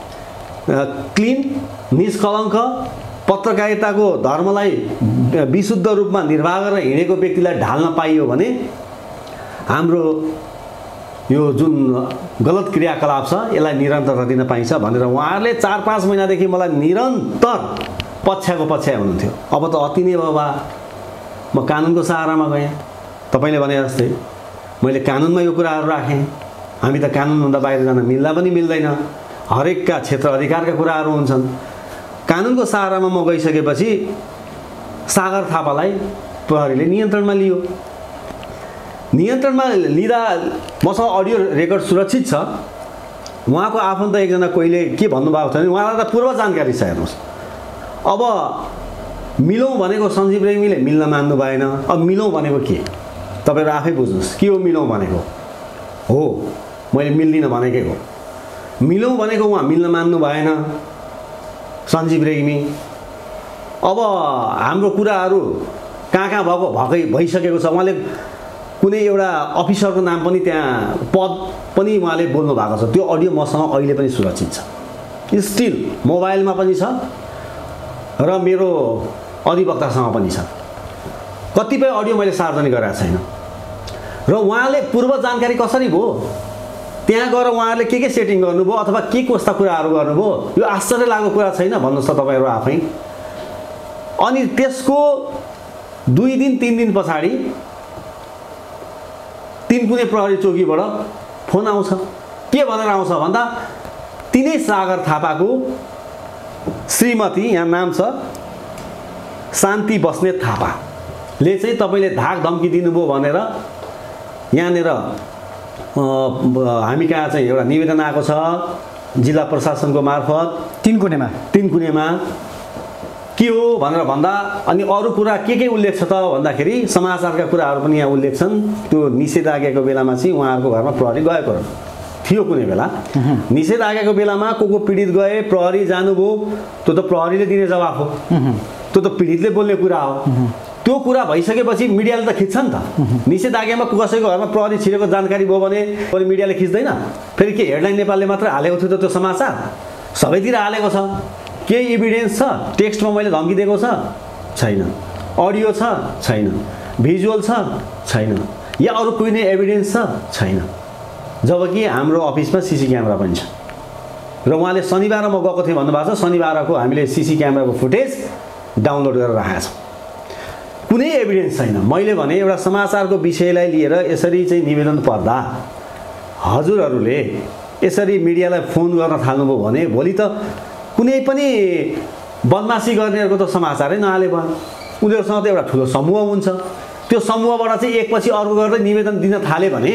क्लिन, निष्कलङ्क, पत्रकारिताको धर्मलाई विशुद्ध रूपमा निर्वाह गरेर हिँडेको व्यक्तिलाई ढाल्न पाइयो भने हाम्रो यो जुन गलत क्रियाकलाप छ यसलाई निरन्तरता दिन पाइन्छ भनेर उहाँहरूले 4-5 महिनादेखि मलाई निरन्तर पक्षको पक्ष हुनुहुन्थ्यो। अब त अति नै बाबा, म कानुनको सहारामा गएँ। तपाईँले भने जस्तै मैले कानुनमा यो कुराहरू राखेँ। हामी त कानुनभन्दा बाहिर जान मिल्दा पनि मिल्दैन, हरेकका क्षेत्र अधिकारका कुराहरू हुन्छन्। कानुनको सहारामा म गइसकेपछि सागर थापालाई प्रहरीले नियन्त्रणमा लियो। नियन्त्रणमा लिँदा मसँग अडियो रेकर्ड सुरक्षित छ। उहाँको आफन्त एकजना कोहीले के भन्नुभएको थियो भने उहाँलाई त पूर्व जानकारी छ। हेर्नुहोस्, अब मिलौँ भनेको सञ्जीव रेग्मीले मिल्न मान्नु भएन। अब मिलौँ भनेको के, तपाईँहरू आफै बुझ्नुहोस्। के हो मिलौँ भनेको? हो, मैले मिल्दिनँ भनेकै हो। मिलौँ भनेको उहाँ मिल्न मान्नु भएन सञ्जीव रेग्मी। अब हाम्रो कुराहरू कहाँ भएकै भइसकेको छ। उहाँले कुनै एउटा अफिसरको नाम पनि त्यहाँ पद पनि उहाँले बोल्नु भएको छ। त्यो अडियो मसँग अहिले पनि सुरक्षित छ, स्टिल मोबाइलमा पनि छ र मेरो अधिवक्तासँग पनि छ। कतिपय अडियो मैले सार्वजनिक गरेको छैन। र उहाँले पूर्व जानकारी कसरी भयो, त्यहाँ गएर उहाँहरूले के सेटिङ गर्नुभयो अथवा के कस्ता कुराहरू गर्नुभयो, यो आश्चर्य लाग्दो कुरा छैन भन्नुहोस् त तपाईँहरू आफै। अनि त्यसको 2 दिन 3 दिन पछाडि कुनै प्रहरी चौकीबाट फोन आउँछ। के भनेर आउँछ भन्दा तिनै सागर थापाको श्रीमती, यहाँ नाम छ शान्ति बस्नेत थापाले चाहिँ तपाईँले धाक धम्की दिनुभयो भनेर यहाँनिर हामी कहाँ चाहिँ एउटा निवेदन आएको छ जिल्ला प्रशासनको मार्फत तीनकुनेमा के हो भनेर भन्दा अनि अरू कुरा के उल्लेख छ त भन्दाखेरि समाचारका कुराहरू पनि यहाँ उल्लेख छन्। त्यो निषेधाज्ञाको बेलामा चाहिँ उहाँहरूको घरमा प्रहरी गएको थियो कुनै बेला। निषेधाज्ञाको बेलामा को पीडित गए प्रहरी जानुभयो त्यो त प्रहरीले दिने जवाफ हो, त्यो त पीडितले बोल्ने कुरा हो। त्यो कुरा भइसकेपछि मिडियाले त खिच्छ नि त। निषेधाज्ञामा कसैको घरमा प्रहरी छिरेको जानकारी भयो भने मिडियाले खिच्दैन। फेरि के हेडलाइन नेपालले मात्र हालेको थियो त त्यो समाचार? सबैतिर हालेको छ। के एभिडेन्स छ? टेक्स्टमा मैले धम्की दिएको छ? छैन। अडियो छ? छैन। भिजुअल छ? छैन। या अरू कुनै एभिडेन्स छ? छैन। जबकि हाम्रो अफिसमा सीसी क्यामेरा पनि छ र उहाँले शनिबार म गएको थिएँ भन्नुभएको छ। शनिबारको हामीले सीसी क्यामेराको फुटेज डाउनलोड गरेर राखेका छौँ। कुनै एभिडेन्स छैन। मैले भने एउटा समाचारको विषयलाई लिएर यसरी चाहिँ निवेदन पर्दा हजुरहरूले यसरी मिडियालाई फोन गर्न थाल्नुभयो भने भोलि त कुनै पनि बदमासी गर्नेहरूको त समाचारै नहाले भयो। उनीहरूसँग त एउटा ठुलो समूह हुन्छ। त्यो समूहबाट चाहिँ एकपछि अर्को गर्दै निवेदन दिन थाले भने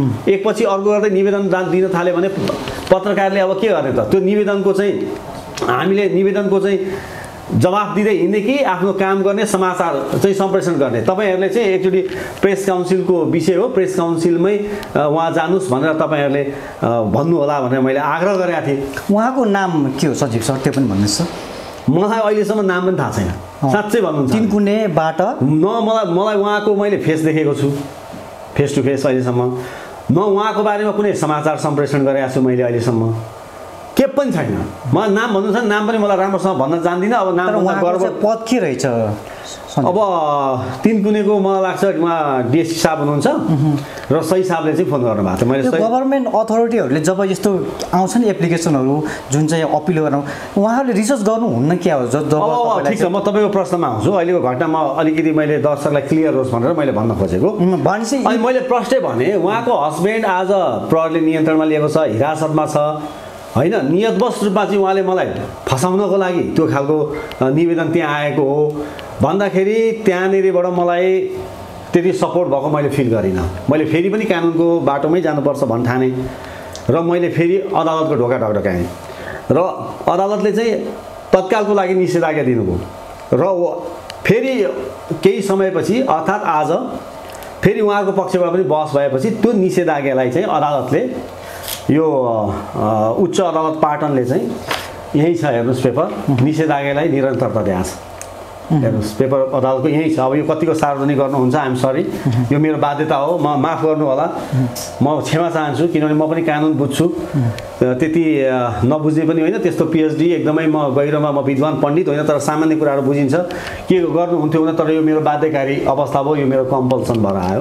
पत्रकारले अब के गर्ने त? त्यो निवेदनको चाहिँ हामीले निवेदनको चाहिँ जवाफ दिँदै हिँड्ने कि आफ्नो काम गर्ने, समाचार चाहिँ सम्प्रेषण गर्ने? तपाईँहरूले चाहिँ एकचोटि प्रेस काउन्सिलको विषय हो, प्रेस काउन्सिलमै उहाँ जानुहोस् भनेर तपाईँहरूले भन्नु होला भनेर मैले आग्रह गरेका थिएँ। उहाँको नाम के हो सचिव सर, त्यो पनि भन्नुहोस्। मलाई अहिलेसम्म नाम पनि थाहा छैन, साँच्चै भन्नुहुन्छ। तीनकुनेबाट मलाई उहाँको मैले फेस देखेको छु, फेस टु फेस। अहिलेसम्म न उहाँको बारेमा कुनै समाचार सम्प्रेषण गरेको छु मैले अहिलेसम्म, के पनि छैन। मलाई नाम भन्नु छ, नाम पनि मलाई राम्रोसँग भन्न जान्दिनँ। अब नाम पद के रहेछ? अब तीनकुनेको मलाई लाग्छ उहाँ डिएससी साहब हुनुहुन्छ र सही साहबले चाहिँ फोन गर्नुभएको थियो। मैले गभर्मेन्ट अथोरिटीहरूले जब यस्तो आउँछ नि एप्लिकेसनहरू जुन चाहिँ अपिल गर्नु, उहाँहरूले रिसर्च गर्नुहुन्न क्या हो? ठिक छ, म तपाईँको प्रश्नमा आउँछु। अहिलेको घटनामा अलिकति मैले दर्शकलाई क्लियर होस् भनेर मैले भन्न खोजेको। अनि मैले प्रश्नै भने उहाँको हस्बेन्ड आज प्रहरीले नियन्त्रणमा लिएको छ, हिरासतमा छ होइन। नियतवश रूपमा चाहिँ उहाँले मलाई फसाउनको लागि त्यो खालको निवेदन त्यहाँ आएको हो भन्दाखेरि त्यहाँनिरबाट मलाई त्यति सपोर्ट भएको मैले फिल गरिनँ। मैले फेरि पनि कानुनको बाटोमै जानुपर्छ भन्ने ठाने र मैले फेरि अदालतको ढोका ढकढकाएँ र अदालतले चाहिँ तत्कालको लागि निषेधाज्ञा दिनुभयो र फेरि केही समयपछि अर्थात् आज फेरि उहाँको पक्षबाट पनि बहस भएपछि त्यो निषेधाज्ञालाई चाहिँ अदालतले यो उच्च अदालत पाटनले चाहिँ यही छ हेर्नुहोस् पेपर, निषेधाज्ञालाई निरन्तरता दिएको छ। हेर्नुहोस् पेपर अदालतको यही छ। अब यो कतिको सार्वजनिक गर्नुहुन्छ आइएम सरी, यो मेरो बाध्यता हो, म माफ गर्नु होला, म क्षमा चाहन्छु किनभने म पनि कानुन बुझ्छु, त्यति नबुझ्ने पनि होइन। त्यस्तो पिएचडी एकदमै म गहिरोमा म विद्वान पण्डित होइन, तर सामान्य कुराहरू बुझिन्छ। के गर्नुहुन्थ्यो भने तर यो मेरो बाध्यकारी अवस्था भयो, यो मेरो कम्पल्सन भएर आयो।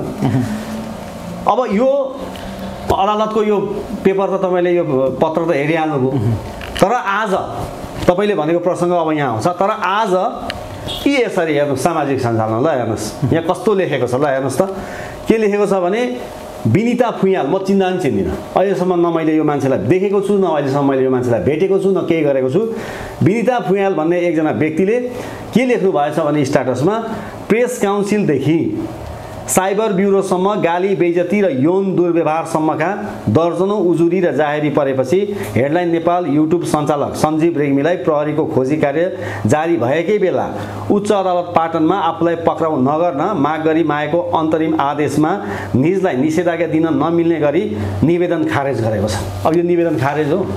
अब यो अदालतको यो पेपर त तपाईँले यो पत्र त हेरिहाल्नुभयो, तर आज तपाईँले भनेको प्रसङ्ग अब यहाँ आउँछ। तर आज के यसरी हेर्नुहोस् सामाजिक सञ्जालमा, ल हेर्नुहोस् यहाँ कस्तो लेखेको छ, ल हेर्नुहोस् त के लेखेको छ भने विनिता फुयाल, म चिन्दा पनि चिन्दिनँ अहिलेसम्म, न मैले यो मान्छेलाई देखेको छु, न अहिलेसम्म मैले यो मान्छेलाई भेटेको छु, न केही गरेको छु। विनिता फुयाल भन्ने एकजना व्यक्तिले के लेख्नु भएछ भने स्ट्याटसमा प्रेस काउन्सिलदेखि साइबर ब्युरोसम्म गाली बेइज्जती र यौन दुर्व्यवहारसम्मका दर्जनौं उजुरी र जाहेरी परेपछि हेडलाइन नेपाल युट्युब सञ्चालक सञ्जीव रेग्मीलाई प्रहरीको खोजी कार्य जारी भएकै बेला उच्च अदालत पाटनमा आफूलाई पक्राउ नगर्न माग गरी मागेको अन्तरिम आदेशमा निजलाई निषेधाज्ञा दिन नमिल्ने गरी निवेदन खारेज गरेको छ। अब यो निवेदन खारेज हो,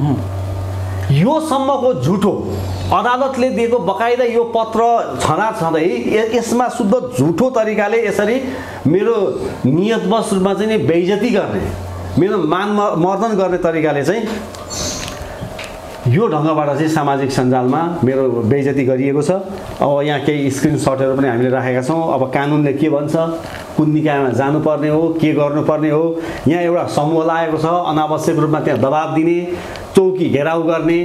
यो सम्मको झुटो अदालतले दिएको बकाइदा यो पत्र छँदै यसमा शुद्ध झुटो तरिकाले यसरी मेरो नियतवश रूपमा चाहिँ नि बेइज्जती गर्ने, मेरो मान मर्दन गर्ने तरिकाले चाहिँ यो ढङ्गबाट चाहिँ सामाजिक सञ्जालमा मेरो बेइज्जती गरिएको छ। अब यहाँ केही स्क्रिनसटहरू पनि हामीले राखेका छौँ। अब कानुनले के भन्छ, कुन निकायमा जानुपर्ने हो, के गर्नुपर्ने हो, यहाँ एउटा समूह लागेको छ, अनावश्यक रूपमा त्यहाँ दबाब दिने, चौकी घेराउ गर्ने,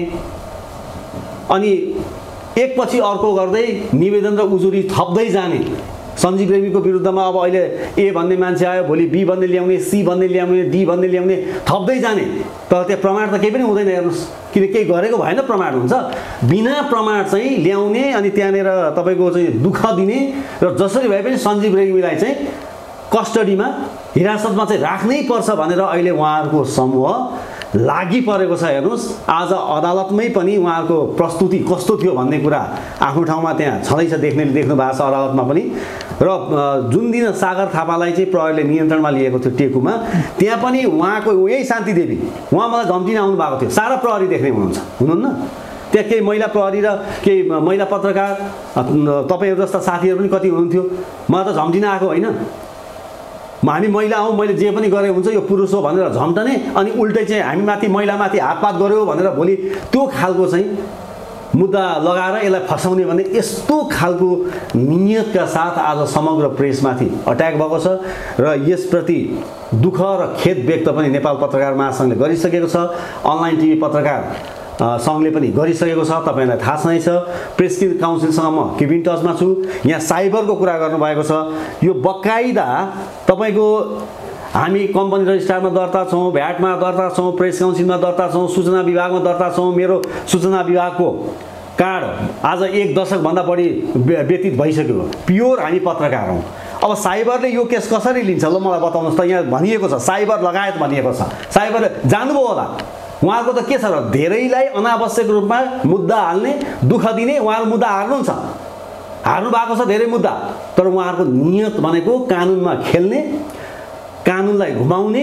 अनि एकपछि अर्को गर्दै निवेदन र उजुरी थप्दै जाने सञ्जीव रेग्मीको विरुद्धमा अब अहिले ए भन्ने मान्छे आयो, भोलि बी भन्ने ल्याउने, सी भन्ने ल्याउने, डी भन्ने ल्याउने, थप्दै जाने। तर त्यो प्रमाण त केही पनि हुँदैन हेर्नुहोस्, किन केही गरेको भएन प्रमाण हुन्छ। बिना प्रमाण चाहिँ ल्याउने अनि त्यहाँनिर तपाईँको चाहिँ दुःख दिने र जसरी भए पनि सञ्जीव रेग्मीलाई चाहिँ कस्टडीमा हिरासतमा चाहिँ राख्नै पर्छ भनेर अहिले उहाँहरूको समूह लागि परेको छ। हेर्नुहोस् आज अदालतमै पनि उहाँहरूको प्रस्तुति कस्तो थियो भन्ने कुरा आफ्नो ठाउँमा त्यहाँ छँदैछ, देख्नु भएको छ अदालतमा पनि। र जुन दिन सागर थापालाई चाहिँ प्रहरीले नियन्त्रणमा लिएको थियो टेकुमा, त्यहाँ पनि उहाँको यही शान्ति देवी उहाँ मलाई धम्किन आउनु भएको थियो। सारा प्रहरी देख्ने हुनुहुन्न, त्यहाँ केही महिला प्रहरी र केही महिला पत्रकार तपाईँहरू जस्ता साथीहरू पनि कति हुनुहुन्थ्यो। मलाई त झम्टिन आएको होइन, हामी महिला हौँ, मैले जे पनि गरे हुन्छ, यो पुरुष हो भनेर झम्टने अनि उल्टै चाहिँ हामी माथि महिलामाथि हातपात गऱ्यो भनेर भोलि त्यो खालको चाहिँ मुद्दा लगाएर यसलाई फसाउने भन्ने यस्तो खालको नियतका साथ आज समग्र प्रेसमाथि अट्याक भएको छ। र यसप्रति दुःख र खेद व्यक्त पनि नेपाल पत्रकार महासङ्घले गरिसकेको छ, अनलाइन टिभी पत्रकार सङ्घले पनि गरिसकेको छ। तपाईँलाई थाहा छँदैछ, प्रेस काउन्सिलसँग म किप इन टचमा छु। यहाँ साइबरको कुरा गर्नुभएको छ, यो बकाइदा तपाईँको हामी कम्पनी रजिस्ट्रारमा दर्ता छौँ, भ्याटमा दर्ता छौँ, प्रेस काउन्सिलमा दर्ता छौँ, सूचना विभागमा दर्ता छौँ। मेरो सूचना विभागको कार्ड आज 1 दशकभन्दा बढी व्यतीत भइसक्यो। प्योर हामी पत्रकार हौँ। अब साइबरले यो केस कसरी लिन्छ ल मलाई बताउनुहोस् त। यहाँ भनिएको छ साइबर लगायत भनिएको छ, साइबर जानुभयो होला। उहाँको त के छ र धेरैलाई अनावश्यक रूपमा मुद्दा हाल्ने, दुःख दिने। उहाँहरू मुद्दा हार्नुहुन्छ, हार्नु भएको छ धेरै मुद्दा, तर उहाँहरूको नियत भनेको कानुनमा खेल्ने, कानुनलाई घुमाउने,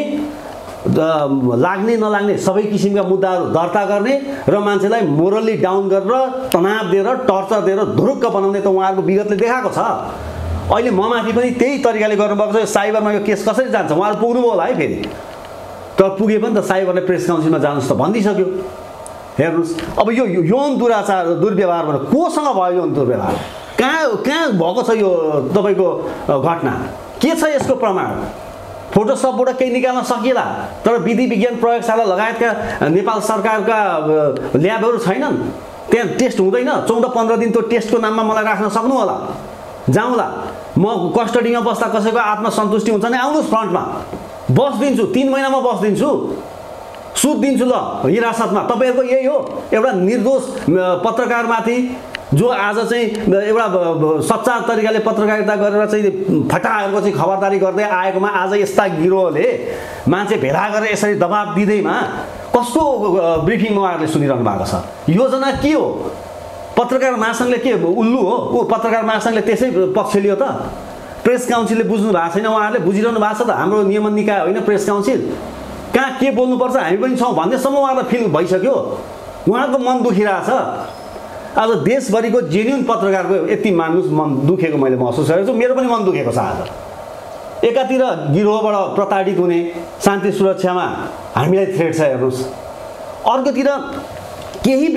लाग्ने नलाग्ने सबै किसिमका मुद्दाहरू दर्ता गर्ने र मान्छेलाई मोरल्ली डाउन गरेर तनाव दिएर टर्चर दिएर धुरुक्क बनाउने त उहाँहरूको विगतले देखाएको छ। अहिले म माथि पनि त्यही तरिकाले गर्नुभएको छ। साइबरमा यो केस कसरी जान्छ उहाँहरू पुग्नुभयो होला है, फेरि तर पुगे पनि त साइबरले प्रेस काउन्सिलमा जानुहोस् त भनिदिइसक्यो। हेर्नुहोस् अब यो यौन दुराचार दुर्व्यवहार भनेर कोसँग भयो? यौन दुर्व्यवहार कहाँ भएको छ यो तपाईँको घटना? के छ यसको प्रमाण? फोटोसपबाट केही निकाल्न सकिएला, तर विधि विज्ञान प्रयोगशाला लगायतका नेपाल सरकारका ल्याबहरू छैनन्, त्यहाँ टेस्ट हुँदैन। 14-15 दिन त्यो टेस्टको नाममा मलाई राख्न सक्नु होला, जाउँला। म कस्टडीमा बस्दा कसैको आत्मसन्तुष्टि हुन्छ भने आउनुहोस् फ्रन्टमा, बस दिन्छु, 3 महिनामा बस दिन्छु, सुद दिन्छु ल हिरासतमा। तपाईँहरूको यही हो एउटा निर्दोष पत्रकारमाथि जो आज चाहिँ एउटा सच्चा तरिकाले पत्रकारिता गरेर चाहिँ फटाहरूको चाहिँ खबरदारी गर्दै आएकोमा आज यस्ता गिरोहले मान्छे भेला गरेर यसरी दबाब दिँदैमा कस्तो ब्रिफिङ उहाँहरूले सुनिरहनु भएको छ? योजना के हो? पत्रकार महासङ्घले के उल्लु हो? पत्रकार महासङ्घले त्यसै पक्ष लियो त? प्रेस काउन्सिलले बुझ्नु भएको छैन, उहाँहरूले बुझिरहनु भएको छ त? हाम्रो नियमन निकाय होइन प्रेस काउन्सिल, कहाँ के बोल्नुपर्छ हामी पनि छौँ भन्नेसम्म उहाँहरूलाई फिल भइसक्यो। उहाँहरूको मन दुखिरहेछ। आज देशभरिको जेन्युन पत्रकारको यति मान्नुहोस् मन दुखेको मैले महसुस गरेको छु। मेरो पनि मन दुखेको छ आज। एकातिर गिरोहबाट प्रताडित हुने, शान्ति सुरक्षामा हामीलाई थ्रेट छ हेर्नुहोस्, अर्कोतिर केही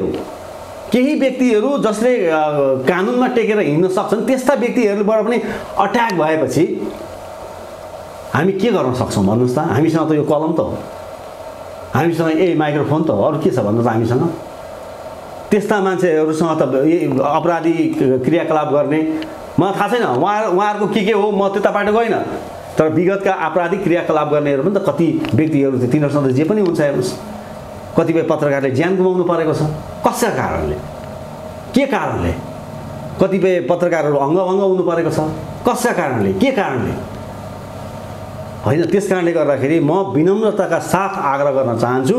व्यक्तिहरू जसले कानुनमा टेकेर हिँड्न सक्छन् त्यस्ता व्यक्तिहरूबाट पनि अट्याक भएपछि हामी के गर्न सक्छौँ भन्नुहोस् त? हामीसँग त यो कलम त हो, हामीसँग माइक्रोफोन त हो, अरू के छ भन्नु त हामीसँग? त्यस्ता मान्छेहरूसँग त अपराधी क्रियाकलाप गर्ने मलाई थाहा छैन, उहाँहरूको के हो, म त्यताबाट गएन। तर विगतका आपराधिक क्रियाकलाप गर्नेहरू पनि त कति व्यक्तिहरू थियो, तिनीहरूसँग जे पनि हुन्छ हेर्नुहोस्। कतिपय पत्रकारले ज्यान गुमाउनु परेको छ, कसका कारणले, के कारणले? कतिपय पत्रकारहरू अङ्गभङ्ग हुनु परेको छ, कसका कारणले, के कारणले? होइन, त्यस कारणले गर्दाखेरि म विनम्रताका साथ आग्रह गर्न चाहन्छु,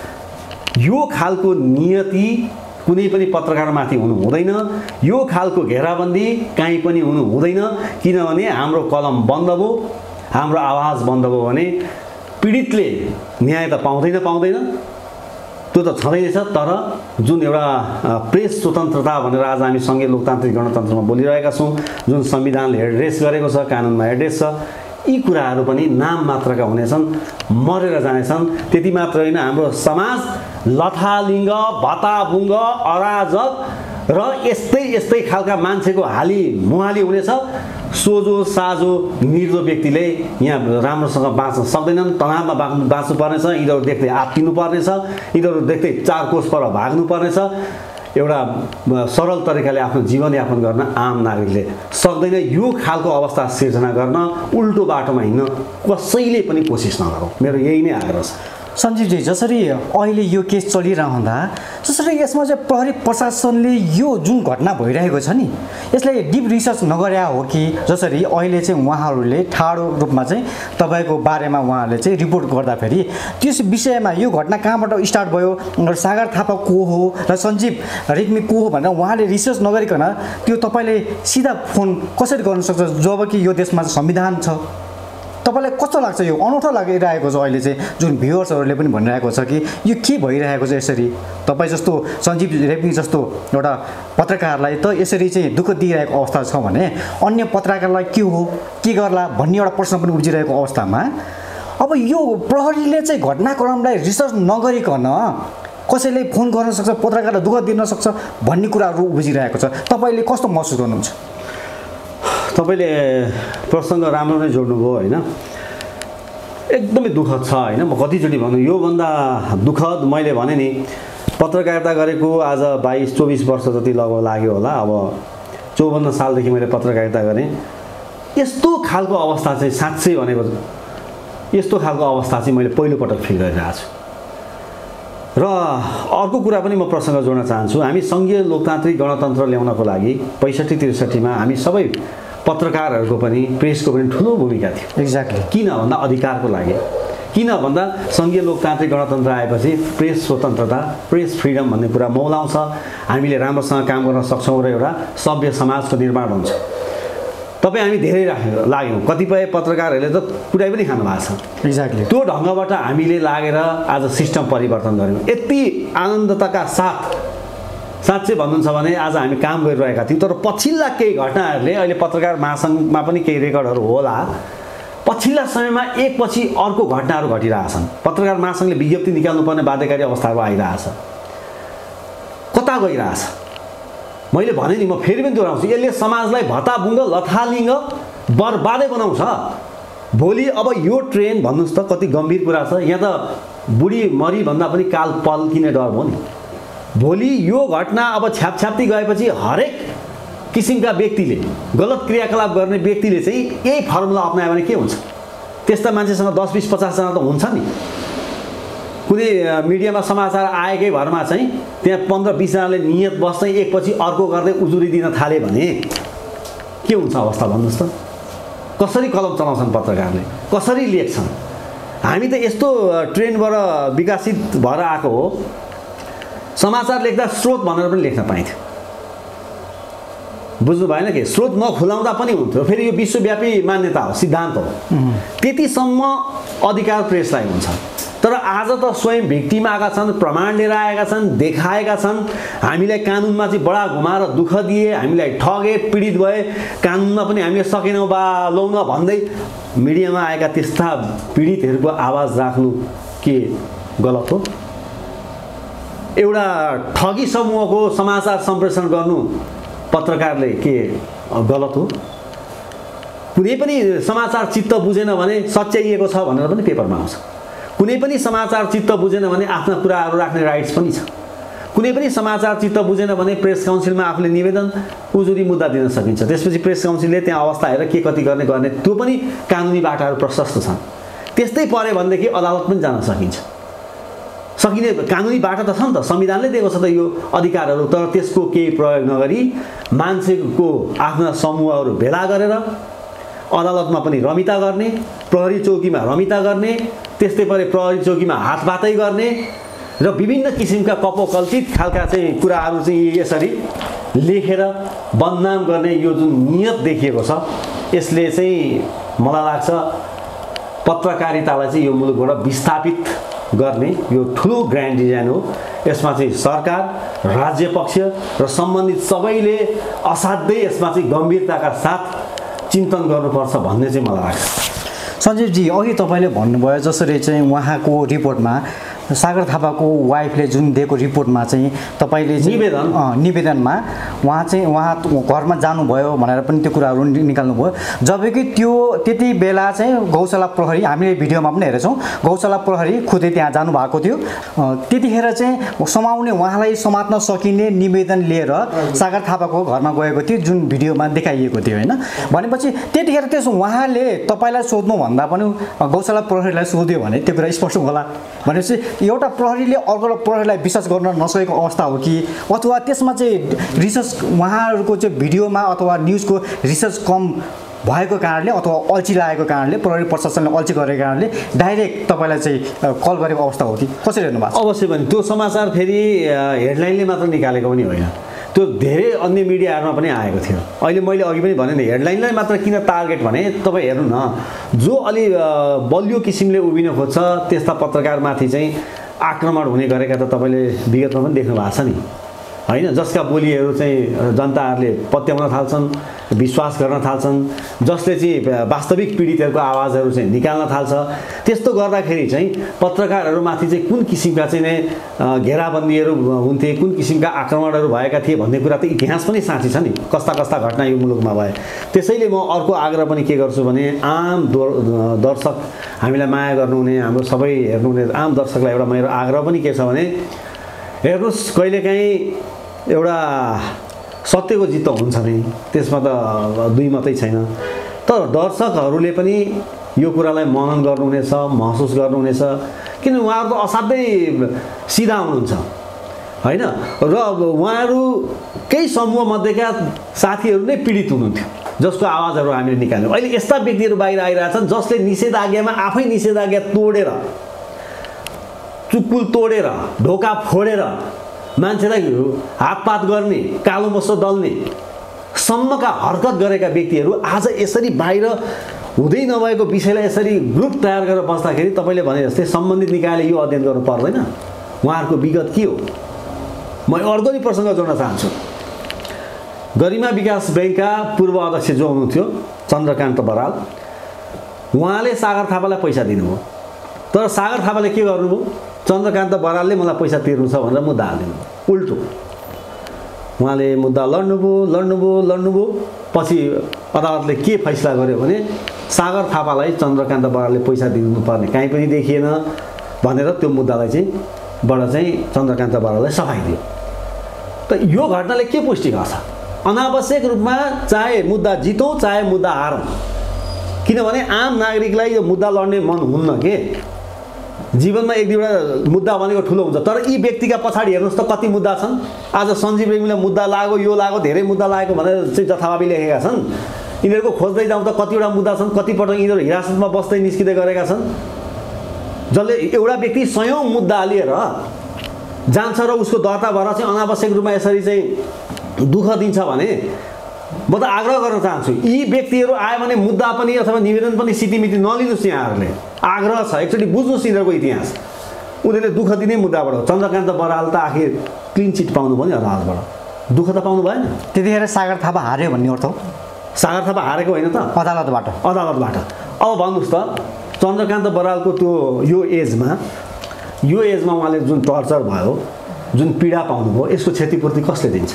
यो खालको नियति कुनै पनि पत्रकारमाथि हुनु हुँदैन, यो खालको घेराबन्दी कहीँ पनि हुनु हुँदैन। किनभने हाम्रो कलम बन्द भयो, हाम्रो आवाज बन्द भयो भने पीडितले न्याय त पाउँदैन, त्यो त छँदैछ। तर जुन एउटा प्रेस स्वतन्त्रता भनेर आज हामी सङ्घीय लोकतान्त्रिक गणतन्त्रमा बोलिरहेका छौँ, जुन संविधानले एड्रेस गरेको छ, कानुनमा एड्रेस छ, यी कुराहरू पनि नाम मात्रका हुनेछन्, मरेर जानेछन्। त्यति मात्र होइन, हाम्रो समाज लथालिङ्ग, भताभुङ्ग, अराजक र यस्तै खालका मान्छेको मुहाली हुनेछ। सोझो साझो निर्दो व्यक्तिले यहाँ राम्रोसँग बाँच्न सक्दैनन्, तनावमा बाँच्नु पर्नेछ, यिनीहरू देख्दै आत्तिनु पर्नेछ, यिनीहरू देख्दै 4 कोस पर भाग्नु पर्नेछ। एउटा सरल तरिकाले आफ्नो जीवनयापन गर्न आम नागरिकले सक्दैन। यो खालको अवस्था सिर्जना गर्न उल्टो बाटोमा हिँड्न कसैले पनि कोसिस नगरौँ, मेरो यही नै आग्रह छ। सञ्जीवजी, जसरी अहिले यो केस चलिरहँदा जसरी यसमा चाहिँ प्रहरी प्रशासनले यो जुन घटना भइरहेको छ नि यसलाई डिप रिसर्च नगरे हो कि जसरी अहिले चाहिँ उहाँहरूले ठाडो रूपमा चाहिँ तपाईँको बारेमा उहाँहरूले चाहिँ रिपोर्ट गर्दाखेरि त्यस विषयमा यो घटना कहाँबाट स्टार्ट भयो र सागर थापा को हो र सञ्जीव रेग्मी को हो भनेर उहाँले रिसर्च नगरिकन त्यो तपाईँले सिधा फोन कसरी गर्न सक्छ जबकि यो देशमा संविधान छ? तपाईँलाई कस्तो लाग्छ? यो अनौठो लागिरहेको छ अहिले चाहिँ जुन भ्युअर्सहरूले पनि भनिरहेको छ कि यो के भइरहेको छ यसरी? तपाईँ जस्तो सञ्जीव रेग्मी जस्तो एउटा पत्रकारलाई त यसरी चाहिँ दुःख दिइरहेको अवस्था छ भने अन्य पत्रकारलाई के हो के गर्ला भन्ने एउटा प्रश्न पनि उब्जिरहेको अवस्थामा अब यो प्रहरीले चाहिँ घटनाक्रमलाई रिसर्च नगरिकन कसैले फोन गर्न सक्छ, पत्रकारलाई दुःख दिन सक्छ भन्ने कुराहरू उब्जिरहेको छ। तपाईँले कस्तो महसुस गर्नुहुन्छ? तपाईँले प्रसङ्ग राम्रो नै जोड्नुभयो होइन। एकदमै दुःखद छ होइन। म कतिचोटि भन्नु योभन्दा दुःखद मैले भने नि पत्रकारिता गरेको आज 22-24 वर्ष जति लगभग लाग्यो होला। अब 54 सालदेखि मैले पत्रकारिता गरेँ। यस्तो खालको अवस्था चाहिँ साँच्चै भनेको यस्तो खालको अवस्था चाहिँ मैले पहिलोपटक फिल गरिरहेको छु। र अर्को कुरा पनि म प्रसङ्ग जोड्न चाहन्छु। हामी सङ्घीय लोकतान्त्रिक गणतन्त्र ल्याउनको लागि 65-63 मा हामी सबै पत्रकारहरूको पनि प्रेसको पनि ठुलो भूमिका थियो। एक्ज्याक्टली। किन भन्दा अधिकारको लागि, किन भन्दा सङ्घीय लोकतान्त्रिक गणतन्त्र आएपछि प्रेस स्वतन्त्रता, प्रेस फ्रिडम भन्ने कुरा मौलाउँछ। हामीले राम्रोसँग काम गर्न सक्छौँ र एउटा सभ्य समाजको निर्माण हुन्छ। तपाईँ हामी धेरै लाग्यौँ, कतिपय पत्रकारहरूले त कुनै पनि खानु भएको छ। एक्ज्याक्टली। त्यो ढङ्गबाट हामीले लागेर आज सिस्टम परिवर्तन गऱ्यौँ। यति आनन्दताका साथ साँच्चै भन्नुहुन्छ भने आज हामी काम गरिरहेका थियौँ। तर पछिल्ला केही घटनाहरूले अहिले पत्रकार महासङ्घमा पनि केही रेकर्डहरू होला, पछिल्ला समयमा एकपछि अर्को घटनाहरू घटिरहेछन्। पत्रकार महासङ्घले विज्ञप्ति निकाल्नुपर्ने बाध्यकारी अवस्थाहरू आइरहेछ। कता गइरहेछ? मैले भने नि, म फेरि पनि दोहोऱ्याउँछु, यसले समाजलाई भत्ताबुङ्ग लथालिङ्ग बर्बादै बनाउँछ। भोलि अब यो ट्रेन भन्नुहोस् त कति गम्भीर कुरा छ। यहाँ त बुढी मरी भन्दा पनि काल पल्किने डर भयो नि। भोलि यो घटना अब छ्यापछ्याप्ती गएपछि हरेक किसिमका व्यक्तिले गलत क्रियाकलाप गर्ने व्यक्तिले चाहिँ यही फर्मुला अपनायो भने के हुन्छ? त्यस्ता मान्छेसँग 10-20-50 जना त हुन्छ नि। कुनै मिडियामा समाचार आएकै भरमा चाहिँ त्यहाँ 15-20 जनाले नियत बस चाहिँ एकपछि अर्को गर्दै उजुरी दिन थाले भने के हुन्छ अवस्था भन्नुहोस् त? कसरी कलम चलाउँछन् पत्रकारले, कसरी लेख्छन्? हामी त यस्तो ट्रेनबाट विकसित भएर आएको हो। समाचार लेख्दा स्रोत भनेर पनि लेख्न पाइन्थ्यो। बुझ्नु भएन कि स्रोत नखुलाउँदा पनि हुन्थ्यो। फेरि यो विश्वव्यापी मान्यता हो, सिद्धान्त हो। त्यतिसम्म अधिकार प्रेसलाई हुन्छ। तर आज त स्वयं भिक्टिम आएका छन्, प्रमाण लिएर आएका छन्, देखाएका छन्। हामीलाई कानुनमा चाहिँ बडा घुमाएर दुःख दिए, हामीलाई ठगे, पीडित भए, कानुनमा पनि हामीले सकेनौँ बा लौन भन्दै मिडियामा आएका त्यस्ता पीडितहरूको आवाज राख्नु के गलत हो? एउटा ठगी समूहको समाचार सम्प्रेषण गर्नु पत्रकारले के गलत हो? कुनै पनि समाचार चित्त बुझेन भने सच्याइएको छ भनेर पनि पेपरमा आउँछ। कुनै पनि समाचार चित्त बुझेन भने आफ्ना कुराहरू राख्ने राइट्स पनि छ। कुनै पनि समाचार चित्त बुझेन भने प्रेस काउन्सिलमा आफूले निवेदन उजुरी मुद्दा दिन सकिन्छ। त्यसपछि प्रेस काउन्सिलले त्यहाँ अवस्था हेरेर के कति गर्ने त्यो पनि कानुनी बाटाहरू प्रशस्त छन्। त्यस्तै पऱ्यो भनेदेखि अदालत पनि जान सकिन्छ। सकिने कानुनी बाटो त छ नि त, संविधानले दिएको छ त यो अधिकारहरू। तर त्यसको केही प्रयोग नगरी मान्छेको आफ्ना समूहहरू भेला गरेर अदालतमा पनि रमिता गर्ने, प्रहरी चौकीमा रमिता गर्ने, त्यस्तै परे प्रहरी चौकीमा हातपातै गर्ने र विभिन्न किसिमका कपोकल्पित खालका चाहिँ कुराहरू चाहिँ यसरी लेखेर बदनाम गर्ने यो जुन नियत देखिएको छ यसले चाहिँ मलाई लाग्छ पत्रकारितालाई चाहिँ यो मुलुकबाट विस्थापित गर्ने यो ठुलो ग्रान्ड डिजाइन हो। यसमा चाहिँ सरकार, राज्य पक्ष र सम्बन्धित सबैले असाध्यै यसमा चाहिँ गम्भीरताका साथ चिन्तन गर्नुपर्छ भन्ने चाहिँ मलाई लाग्छ। सञ्जीवजी, अघि तपाईँले भन्नुभयो जसरी चाहिँ उहाँको रिपोर्टमा सागर थापाको वाइफले जुन दिएको रिपोर्टमा चाहिँ तपाईँले निवेदनमा उहाँ घरमा जानुभयो भनेर पनि त्यो कुराहरू निकाल्नुभयो, जबकि त्यो त्यति बेला चाहिँ गौशाला प्रहरी, हामीले भिडियोमा पनि हेरेछौँ, गौशाला प्रहरी खुदै त्यहाँ जानुभएको थियो। त्यतिखेर चाहिँ उहाँलाई समात्न सकिने निवेदन लिएर सागर थापाको घरमा गएको थियो, जुन भिडियोमा देखाइएको थियो होइन। भनेपछि त्यतिखेर त्यसो उहाँले तपाईँलाई सोध्नुभन्दा पनि गौशाला प्रहरीलाई सोध्यो भने त्यो कुरा स्पष्ट होला। भनेपछि एउटा प्रहरीले अर्को प्रहरीलाई विश्वास गर्न नसकेको अवस्था हो कि, अथवा त्यसमा चाहिँ रिसर्च उहाँहरूको चाहिँ भिडियोमा अथवा न्युजको रिसर्च कम भएको कारणले अथवा अल्छी लागेको कारणले, प्रहरी प्रशासनले अल्छी गरेको कारणले डाइरेक्ट तपाईँलाई चाहिँ कल गरेको अवस्था हो कि कसरी हेर्नु भएको? अवश्य पनि त्यो समाचार फेरि हेडलाइनले मात्र निकालेको पनि होइन, त्यो धेरै अन्य मिडियाहरूमा पनि आएको थियो। अहिले मैले अघि पनि भने नि हेडलाइनलाई मात्र किन टार्गेट भने, तपाईँ हेर्नु न, जो अलि बलियो किसिमले उभिन खोज्छ त्यस्ता पत्रकारमाथि चाहिँ आक्रमण हुने गरेका त तपाईँले विगतमा पनि देख्नु भएको छ नि होइन। जसका बोलीहरू चाहिँ जनताहरूले पत्याउन थाल्छन्, विश्वास गर्न थाल्छन्, जसले चाहिँ वास्तविक पीडितहरूको आवाजहरू चाहिँ निकाल्न थाल्छ, त्यस्तो गर्दाखेरि चाहिँ पत्रकारहरूमाथि चाहिँ कुन किसिमका चाहिँ घेराबन्दीहरू हुन्थे, कुन किसिमका आक्रमणहरू भएका थिए भन्ने कुरा त इतिहास पनि साँची छ नि, कस्ता कस्ता घटना यो मुलुकमा भए। त्यसैले म अर्को आग्रह पनि के गर्छु भने, आम दर्शक, हामीलाई माया गर्नुहुने, हाम्रो सबै हेर्नुहुने आम दर्शकलाई एउटा मेरो आग्रह पनि के छ भने, हेर्नुहोस् कहिलेकाहीँ एउटा सत्यको जित त हुन्छ नै, त्यसमा त दुई मात्रै छैन, तर दर्शकहरूले पनि यो कुरालाई मनन गर्नुहुनेछ, महसुस गर्नुहुनेछ, किन उहाँहरू त असाध्यै सिधा हुनुहुन्छ होइन। र उहाँहरू केही समूह मध्येका साथीहरू नै पीडित हुनुहुन्थ्यो, जसको आवाजहरू हामीले निकाल्यौँ। अहिले यस्ता व्यक्तिहरू बाहिर आइरहेछन् जसले निषेधाज्ञामा आफै निषेधाज्ञा तोडेर, चुक्कुल तोडेर, ढोका फोडेर मान्छेलाई हातपात गर्ने, कालो मसो दल्ने सम्मका हरकत गरेका व्यक्तिहरू आज यसरी बाहिर हुँदै नभएको विषयलाई यसरी ग्रुप तयार गरेर बस्दाखेरि तपाईँले भने जस्तै सम्बन्धित निकायले यो अध्ययन गर्नु पर्दैन, उहाँहरूको विगत के हो। म अर्को नै प्रसङ्ग जोड्न चाहन्छु। गरिमा विकास ब्याङ्कका पूर्व अध्यक्ष जो हुनुहुन्थ्यो चन्द्रकान्त बराल, उहाँले सागर थापालाई पैसा दिनुभयो, तर सागर थापाले के गर्नुभयो, चन्द्रकान्त बरालले मलाई पैसा तिर्नु छ भनेर मुद्दा हालिदिनु, उल्टो उहाँले मुद्दा लड्नुभयो। पछि अदालतले के फैसला गर्यो भने सागर थापालाई चन्द्रकान्त बरालले पैसा दिनुपर्ने कहीँ पनि देखिएन भनेर त्यो मुद्दालाई चाहिँ चन्द्रकान्त बराललाई सफाइदियो। त यो घटनाले के पुष्टि गर्छ, अनावश्यक रूपमा चाहे मुद्दा जितौँ चाहे मुद्दा हारौँ, किनभने आम नागरिकलाई यो मुद्दा लड्ने मन हुन्न के। जीवनमा एक दुईवटा मुद्दा भनेको ठुलो हुन्छ, तर यी व्यक्तिका पछाडि हेर्नुहोस् त कति मुद्दा छन्। आज सञ्जीव रेग्मीलाई मुद्दा लाग्यो, यो लाग्यो, धेरै मुद्दा लागेको भनेर चाहिँ जथाभावी लेखेका छन्। यिनीहरूको खोज्दै जाउँ त कतिवटा मुद्दा छन्, कतिपटक यिनीहरू हिरासतमा बस्दै निस्किँदै गरेका छन्। जसले एउटा व्यक्ति सयौँ मुद्दा लिएर जान्छ र उसको दर्ता भएर चाहिँ अनावश्यक रूपमा यसरी चाहिँ दुःख दिन्छ भने म त आग्रह गर्न चाहन्छु, यी व्यक्तिहरू आयो भने मुद्दा पनि अथवा निवेदन पनि सितिमिति नलिनुहोस्। यहाँहरूले आग्रह छ, एकचोटि बुझ्नुहोस् यिनीहरूको इतिहास। उनीहरूले दुःख दिने मुद्दाबाट हो। चन्द्रकान्त बराल त आखिर क्लिन चिट पाउनु भयो नि अदालतबाट, दुःख त पाउनु भएन। त्यतिखेर सागर थापा हार्यो भन्ने अर्थ हो? सागर थापा हारेको होइन त, अदालतबाट। अब भन्नुहोस् त, चन्द्रकान्त बरालको त्यो यो एजमा उहाँले जुन टर्चर भयो, जुन पीडा पाउनुभयो, यसको क्षतिपूर्ति कसले दिन्छ?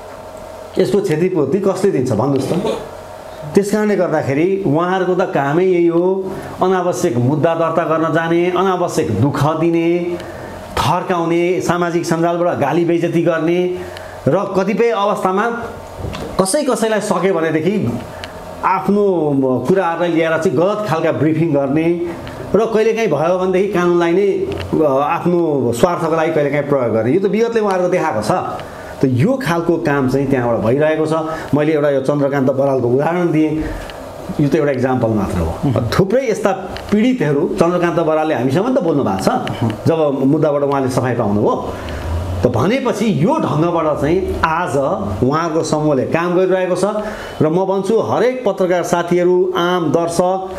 भन्नुहोस् त। त्यस कारणले गर्दाखेरि उहाँहरूको त कामै यही हो, अनावश्यक मुद्दा दर्ता गर्न जाने, अनावश्यक दुःख दिने, थर्काउने, सामाजिक सञ्जालबाट गाली बेइज्जती गर्ने र कतिपय अवस्थामा कसैलाई सक्यो भनेदेखि आफ्नो कुराहरूलाई लिएर चाहिँ गलत खालका ब्रिफिङ गर्ने र कहिलेकाहीँ भयो भनेदेखि कानुनलाई नै आफ्नो स्वार्थको लागि कहिलेकाहीँ प्रयोग गर्ने। यो त विगतले उहाँहरूको देखाएको छ। त यो खालको काम चाहिँ त्यहाँबाट भइरहेको छ। मैले एउटा यो चन्द्रकान्त बरालको उदाहरण दिएँ, यो त एउटा इक्जाम्पल मात्र हो। थुप्रै यस्ता पीडितहरू, चन्द्रकान्त बरालले हामीसँग त बोल्नु भएको छ जब मुद्दाबाट उहाँले सफाइ पाउनुभयो। त भनेपछि यो ढङ्गबाट चाहिँ आज उहाँहरूको समूहले काम गरिरहेको छ र म भन्छु हरेक पत्रकार साथीहरू, आम दर्शक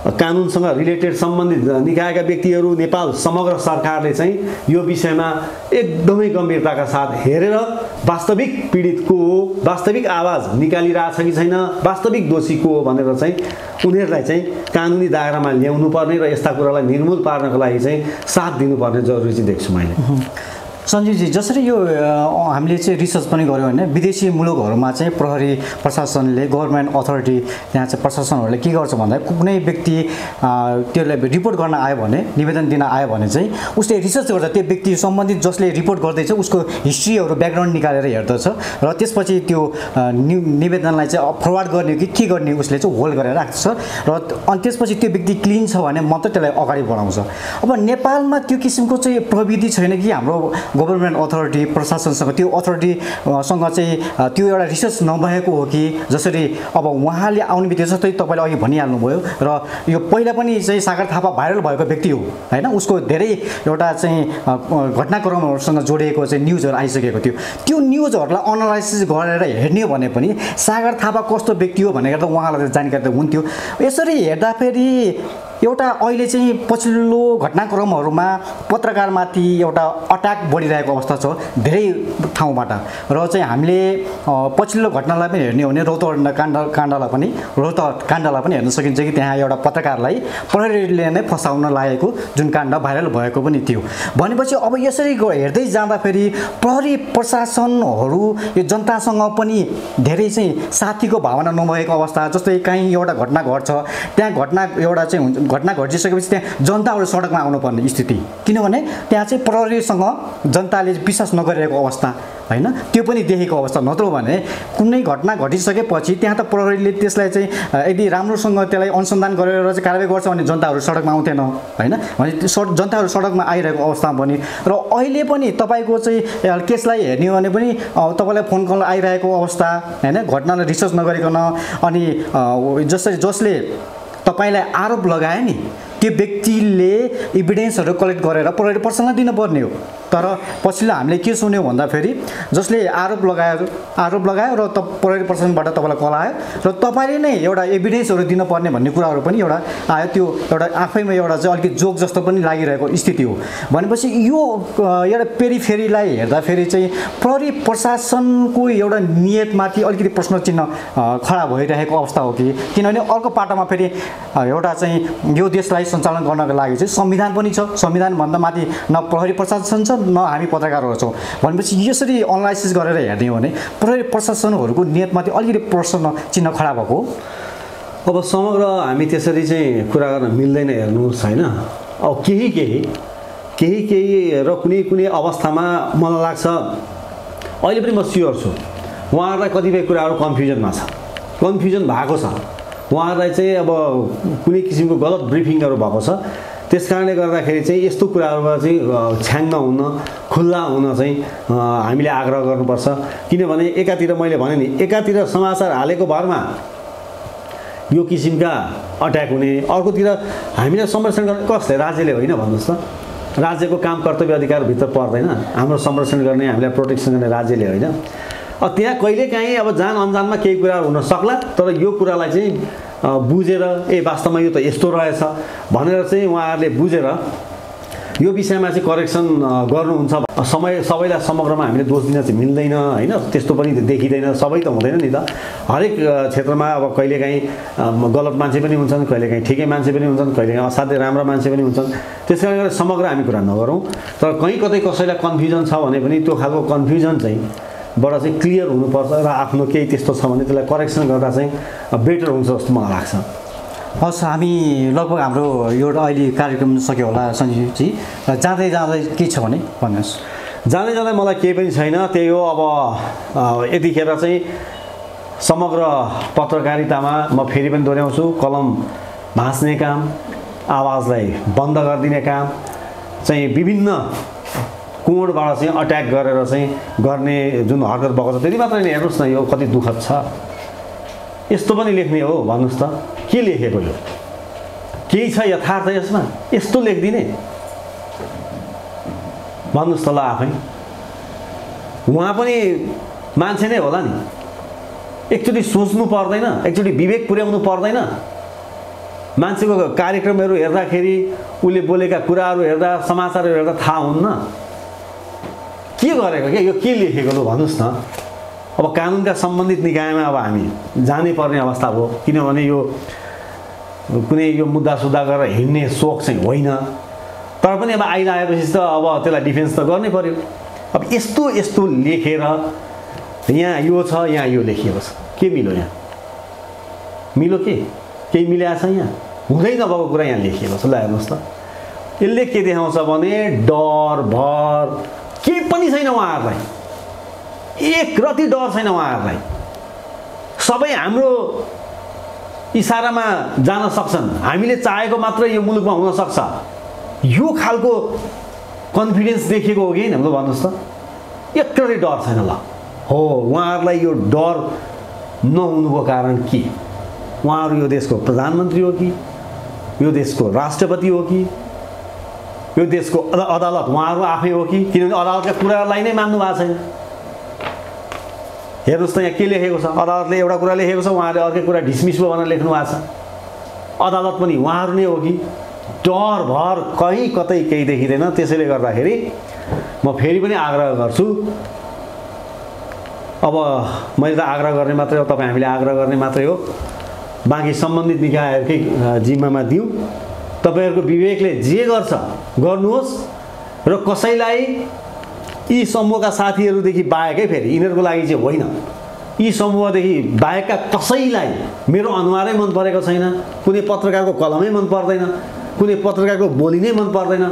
कानुनसँग रिलेटेड सम्बन्धित निकायका व्यक्तिहरू नेपाल समग्र सरकारले चाहिँ यो विषयमा एकदमै गम्भीरताका साथ हेरेर वास्तविक पीडितको हो, वास्तविक आवाज निकालिरहेछ कि छैन, वास्तविक दोषी को हो भनेर चाहिँ उनीहरूलाई चाहिँ कानुनी दायरामा ल्याउनु पर्ने र यस्ता कुरालाई निर्मूल पार्नको लागि चाहिँ साथ दिनुपर्ने जरुरी चाहिँ देख्छु मैले। सञ्जीवजी, जसरी यो हामीले चाहिँ रिसर्च पनि गऱ्यौँ होइन, विदेशी मुलुकहरूमा चाहिँ प्रहरी प्रशासनले, गभर्मेन्ट अथोरिटी त्यहाँ चाहिँ प्रशासनहरूले के गर्छ भन्दा कुनै व्यक्ति त्यसलाई रिपोर्ट गर्न आयो भने, निवेदन दिन आयो भने चाहिँ उसले रिसर्च गर्छ, त्यो व्यक्ति सम्बन्धित जसले रिपोर्ट गर्दैछ उसको हिस्ट्रीहरू ब्याकग्राउन्ड निकालेर हेर्दछ र त्यसपछि त्यो निवेदनलाई चाहिँ फरवार्ड गर्ने कि के गर्ने उसले चाहिँ होल्ड गरेर राख्छ र अनि त्यसपछि त्यो व्यक्ति क्लिन छ भने मात्र त्यसलाई अगाडि बढाउँछ। अब नेपालमा त्यो किसिमको चाहिँ प्रविधि छैन कि हाम्रो गभर्मेन्ट अथोरिटी प्रशासनसँग, त्यो अथोरिटीसँग चाहिँ त्यो एउटा रिसर्च नभएको हो कि जसरी अब उहाँले आउने बित्तिकै जस्तै तपाईँले अघि भनिहाल्नुभयो र यो पहिला पनि चाहिँ सागर थापा भाइरल भएको व्यक्ति हो होइन, उसको धेरै एउटा चाहिँ घटनाक्रमहरूसँग जोडिएको चाहिँ न्युजहरू आइसकेको थियो। त्यो न्युजहरूलाई एनालाइसिस गरेर हेर्ने भने पनि सागर थापा कस्तो व्यक्ति हो भनेर त उहाँलाई जानकारी त हुन्थ्यो। यसरी हेर्दाखेरि एउटा अहिले चाहिँ पछिल्लो घटनाक्रमहरूमा पत्रकारमाथि एउटा अट्याक बढिरहेको अवस्था छ धेरै ठाउँबाट र चाहिँ हामीले पछिल्लो घटनालाई पनि हेर्ने हो भने रौतहट काण्डलाई पनि हेर्न सकिन्छ कि त्यहाँ एउटा पत्रकारलाई प्रहरीले नै फसाउन लागेको जुन काण्ड भाइरल भएको पनि थियो। भनेपछि अब यसरी हेर्दै जाँदाखेरि प्रहरी प्रशासनहरू यो जनतासँग पनि धेरै चाहिँ साथीको भावना नभएको अवस्था, जस्तै कहीँ एउटा घटना घट्छ त्यहाँ घटना घटिसकेपछि त्यहाँ जनताहरू सडकमा आउनुपर्ने स्थिति, किनभने त्यहाँ चाहिँ प्रहरीसँग जनताले विश्वास नगरिरहेको अवस्था होइन, त्यो पनि देखेको अवस्था। नत्र भने कुनै घटना घटिसकेपछि त्यहाँ त प्रहरीले त्यसलाई चाहिँ यदि राम्रोसँग त्यसलाई अनुसन्धान गरेर चाहिँ कारबाही गर्छ भने जनताहरू सडकमा आउँथेन होइन, भने जनताहरू सडकमा आइरहेको अवस्थामा पनि र अहिले पनि तपाईँको चाहिँ केसलाई हेर्ने हो भने पनि तपाईँलाई फोन कल आइरहेको अवस्था होइन, घटनालाई रिसर्च नगरिकन अनि जसले तपाईलाई आरोप लगायो नि त्यो व्यक्तिले इभिडेन्सहरू कलेक्ट गरेर प्रहरी प्रशासनलाई दिनुपर्ने हो। तर पछिल्लो हामीले के सुन्यौँ भन्दाखेरि जसले आरोप लगायो र प्रहरी प्रशासनबाट तपाईँलाई कल आयो र तपाईँले नै एउटा एभिडेन्सहरू दिनुपर्ने भन्ने कुराहरू पनि एउटा आयो। त्यो एउटा आफैमा एउटा चाहिँ अलिकति जोक जस्तो पनि लागिरहेको स्थिति हो। भनेपछि यो एउटा पेरिफेरीलाई हेर्दाखेरि चाहिँ प्रहरी प्रशासनको एउटा नियतमाथि अलिकति प्रश्न चिन्ह खडा भइरहेको अवस्था हो कि, किनभने अर्को पाटोमा फेरि एउटा चाहिँ यो देशलाई सञ्चालन गर्नको लागि चाहिँ संविधान पनि छ, संविधानभन्दा माथि न प्रहरी प्रशासन छ न हामी पत्रकारहरू छौँ। भनेपछि यसरी एनालाइसिस गरेर हेर्ने हो भने प्रहरी प्रशासनहरूको नियतमाथि अलिकति प्रश्न चिन्ह खडा भएको। अब समग्र हामी त्यसरी चाहिँ कुरा गर्न मिल्दैन हेर्नुहोस् होइन। अब केही र कुनै अवस्थामा मलाई लाग्छ अहिले पनि म स्योर छु उहाँहरूलाई कतिपय कुराहरू कन्फ्युजन भएको छ। उहाँहरूलाई चाहिँ अब कुनै किसिमको गलत ब्रिफिङहरू भएको छ, त्यस कारणले गर्दाखेरि चाहिँ यस्तो कुराहरूमा चाहिँ छ्याङ नहुन, खुल्ला हुन चाहिँ हामीले आग्रह गर्नुपर्छ। किनभने एकातिर मैले भने नि, एकातिर समाचार हालेको भरमा यो किसिमका अट्याक हुने, अर्कोतिर हामीलाई संरक्षण गर्ने कसले? राज्यले होइन भन्नुहोस् त। राज्यको काम कर्तव्य अधिकारभित्र पर्दैन हाम्रो संरक्षण गर्ने, हामीलाई प्रोटेक्सन गर्ने राज्यले होइन। त्यहाँ कहिलेकाहीँ अब जान अनजानमा केही कुराहरू हुन सक्ला, तर यो कुरालाई चाहिँ बुझेर वास्तवमा यो त यस्तो रहेछ भनेर चाहिँ उहाँहरूले बुझेर यो विषयमा चाहिँ करेक्सन गर्नुहुन्छ। सबैलाई समग्रमा हामीले दोष दिन चाहिँ मिल्दैन होइन, त्यस्तो पनि देखिँदैन। सबै त हुँदैन नि त, हरेक क्षेत्रमा अब कहिलेकाहीँ गलत मान्छे पनि हुन्छन्, कहिलेकाहीँ ठिकै मान्छे पनि हुन्छन्, कहिलेकाहीँ असाध्यै राम्रो मान्छे पनि हुन्छन्। त्यस कारणले गर्दा समग्र हामी कुरा नगरौँ, तर कहीँ कतै कसैलाई कन्फ्युजन छ भने पनि त्यो खालको कन्फ्युजन चाहिँ बाट चाहिँ क्लियर हुनुपर्छ र आफ्नो केही त्यस्तो छ भने त्यसलाई करेक्सन गर्दा चाहिँ बेटर हुन्छ जस्तो मलाई लाग्छ। हस्, हामी लगभग हाम्रो यो अहिले कार्यक्रम सक्यो होला सञ्जीवजी। जाँदै के छ भने भन्नुहोस्। जाँदै मलाई केही पनि छैन, त्यही हो। अब यतिखेर चाहिँ समग्र पत्रकारितामा म फेरि पनि दोहोऱ्याउँछु, कलम भाँच्ने काम, आवाजलाई बन्द गरिदिने काम चाहिँ विभिन्न कोणबाट चाहिँ अट्याक गरेर चाहिँ गर्ने जुन हरकत भएको छ त्यति मात्रै नै हेर्नुहोस् न। यो कति दुःखद छ। यस्तो पनि लेख्ने हो भन्नुहोस् त, के लेखेको यो? केही छ यथार्थ यसमा? यस्तो लेखिदिने भन्नुहोस् त ल आफै। उहाँ पनि मान्छे नै होला नि, एकचोटि सोच्नु पर्दैन? एकचोटि विवेक पुर्याउनु पर्दैन? मान्छेको कार्यक्रमहरू हेर्दाखेरि उसले बोलेका कुराहरू हेर्दा समाचारहरू हेर्दा थाहा हुन्न के गरेको क्या यो के लेखेको लु भन्नुहोस् न। अब कानुनका सम्बन्धित निकायमा अब हामी जानै पर्ने अवस्था हो, किनभने यो कुनै यो मुद्दा सुद्धा गरेर हिँड्ने सोख चाहिँ होइन। तर पनि अब आइरहेपछि त अब त्यसलाई डिफेन्स त गर्नै पर्यो। अब यस्तो यस्तो लेखेर यहाँ यो छ यहाँ यो लेखिएको छ, के मिल्यो यहाँ? मिल्यो के? केही मिलेको छ यहाँ? हुँदै नभएको कुरा यहाँ लेखिएको छ। ल हेर्नुहोस् त, यसले के देखाउँछ भने डर भर केही पनि छैन उहाँहरूलाई, एक रति डर छैन उहाँहरूलाई। सबै हाम्रो इसारामा जान सक्छन्, हामीले चाहेको मात्रै यो मुलुकमा हुन सक्छ, यो खालको कन्फिडेन्स देखिएको हो कि हाम्रो भन्नुहोस् त? एक रति डर छैन। ल हो, उहाँहरूलाई यो डर नहुनुको कारण के? उहाँहरू यो देशको प्रधानमन्त्री हो कि, यो देशको राष्ट्रपति हो कि, यो देशको अदालत उहाँहरू आफै हो कि? किनभने अदालतका कुरालाई नै मान्नु भएको छैन। हेर्नुहोस् त यहाँ के लेखेको छ, अदालतले एउटा कुरा लेखेको छ, उहाँले अर्कै कुरा डिसमिस भयो भनेर लेख्नु भएको छ। अदालत पनि उहाँहरू नै हो कि? डर भर कहीँ कतै केही देखिँदैन। त्यसैले गर्दाखेरि म फेरि पनि आग्रह गर्छु, अब मैले त आग्रह गर्ने मात्रै हो, तपाईँ हामीले आग्रह गर्ने मात्रै हो, बाँकी सम्बन्धित निकायहरूकै जिम्मामा दिउँ। तपाईँहरूको विवेकले जे गर्छ गर्नुहोस् र कसैलाई यी समूहका साथीहरूदेखि बाहेकै, फेरि यिनीहरूको लागि चाहिँ होइन, यी समूहदेखि बाहेकका कसैलाई मेरो अनुहारै मन परेको छैन, कुनै पत्रकारको कलमै मन पर्दैन, कुनै पत्रकारको बोली नै मन पर्दैन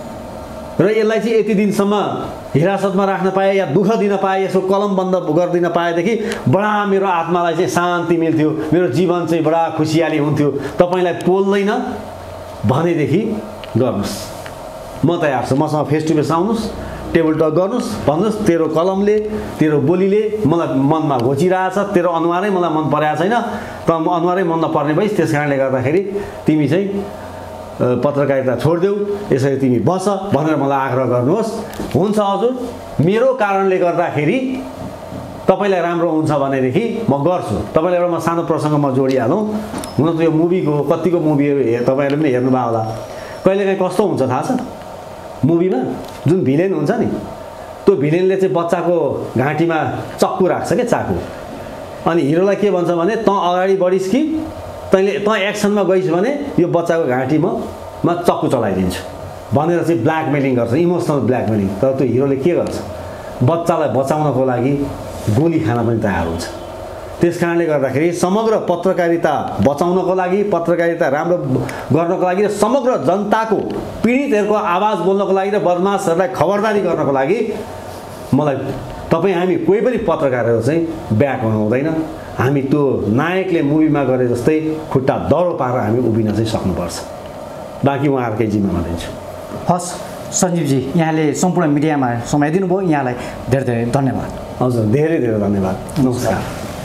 र यसलाई चाहिँ यति दिनसम्म हिरासतमा राख्न पाए या दुःख दिन पाए, यसको कलम बन्द गरिदिन पाएदेखि बडा मेरो आत्मालाई चाहिँ शान्ति मिल्थ्यो, मेरो जीवन चाहिँ बडा खुसियाली हुन्थ्यो। तपाईँलाई पोल्दैन भनेदेखि गर्नुहोस्, म तयार छु। मसँग फेस टु फेस आउनुहोस्, टेबल टक गर्नुहोस्, भन्नुहोस् तेरो कलमले तेरो बोलीले मलाई मनमा घोचिरहेछ, तेरो अनुहारै मलाई मन परेको छैन, त म अनुहारै मन नपर्ने भइस्, त्यस कारणले गर्दाखेरि तिमी चाहिँ पत्रकारिता छोडिदेऊ, यसरी तिमी बस भनेर मलाई आग्रह गर्नुहोस्। हुन्छ हजुर, मेरो कारणले गर्दाखेरि तपाईँलाई राम्रो हुन्छ भनेदेखि म गर्छु। तपाईँलाई एउटा म सानो प्रसङ्ग म जोडिहालौँ। हुन त यो मुभीको कतिको मुभीहरू तपाईँहरूले पनि हेर्नुभयो होला, कहिलेकाहीँ कस्तो हुन्छ थाहा छ? मुभीमा जुन भिलेन हुन्छ नि, त्यो भिलेनले चाहिँ बच्चाको घाँटीमा चक्कु राख्छ क्या, चाकु, अनि हिरोलाई के भन्छ भने तँ अगाडि बढिस् कि तैँले तँ एक्सनमा गइस् भने यो बच्चाको घाँटीमा चक्कु चलाइदिन्छु भनेर चाहिँ ब्ल्याकमेलिङ गर्छ, इमोसनल ब्ल्याकमेलिङ। तर त्यो हिरोले के गर्छ? बच्चालाई बचाउनको लागि गोली खान पनि तयार हुन्छ। त्यस कारणले गर्दाखेरि समग्र पत्रकारिता बचाउनको लागि, पत्रकारिता राम्रो गर्नको लागि र समग्र जनताको पीडितहरूको आवाज बोल्नको लागि र बदमासहरूलाई खबरदारी गर्नको लागि मलाई तपाईँ हामी कोही पनि पत्रकारहरू चाहिँ ब्याक हुनुहुँदैन। हामी त्यो नायकले मुभीमा गरे जस्तै खुट्टा दह्रो पारेर हामी उभिन चाहिँ सक्नुपर्छ। बाँकी उहाँहरूकै जिम्मामा दिन्छु। हस् सञ्जीवजी, यहाँले सम्पूर्ण मिडियामा समय दिनुभयो, यहाँलाई धेरै धेरै धन्यवाद। हजुर, धेरै धेरै धन्यवाद। नमस्कार।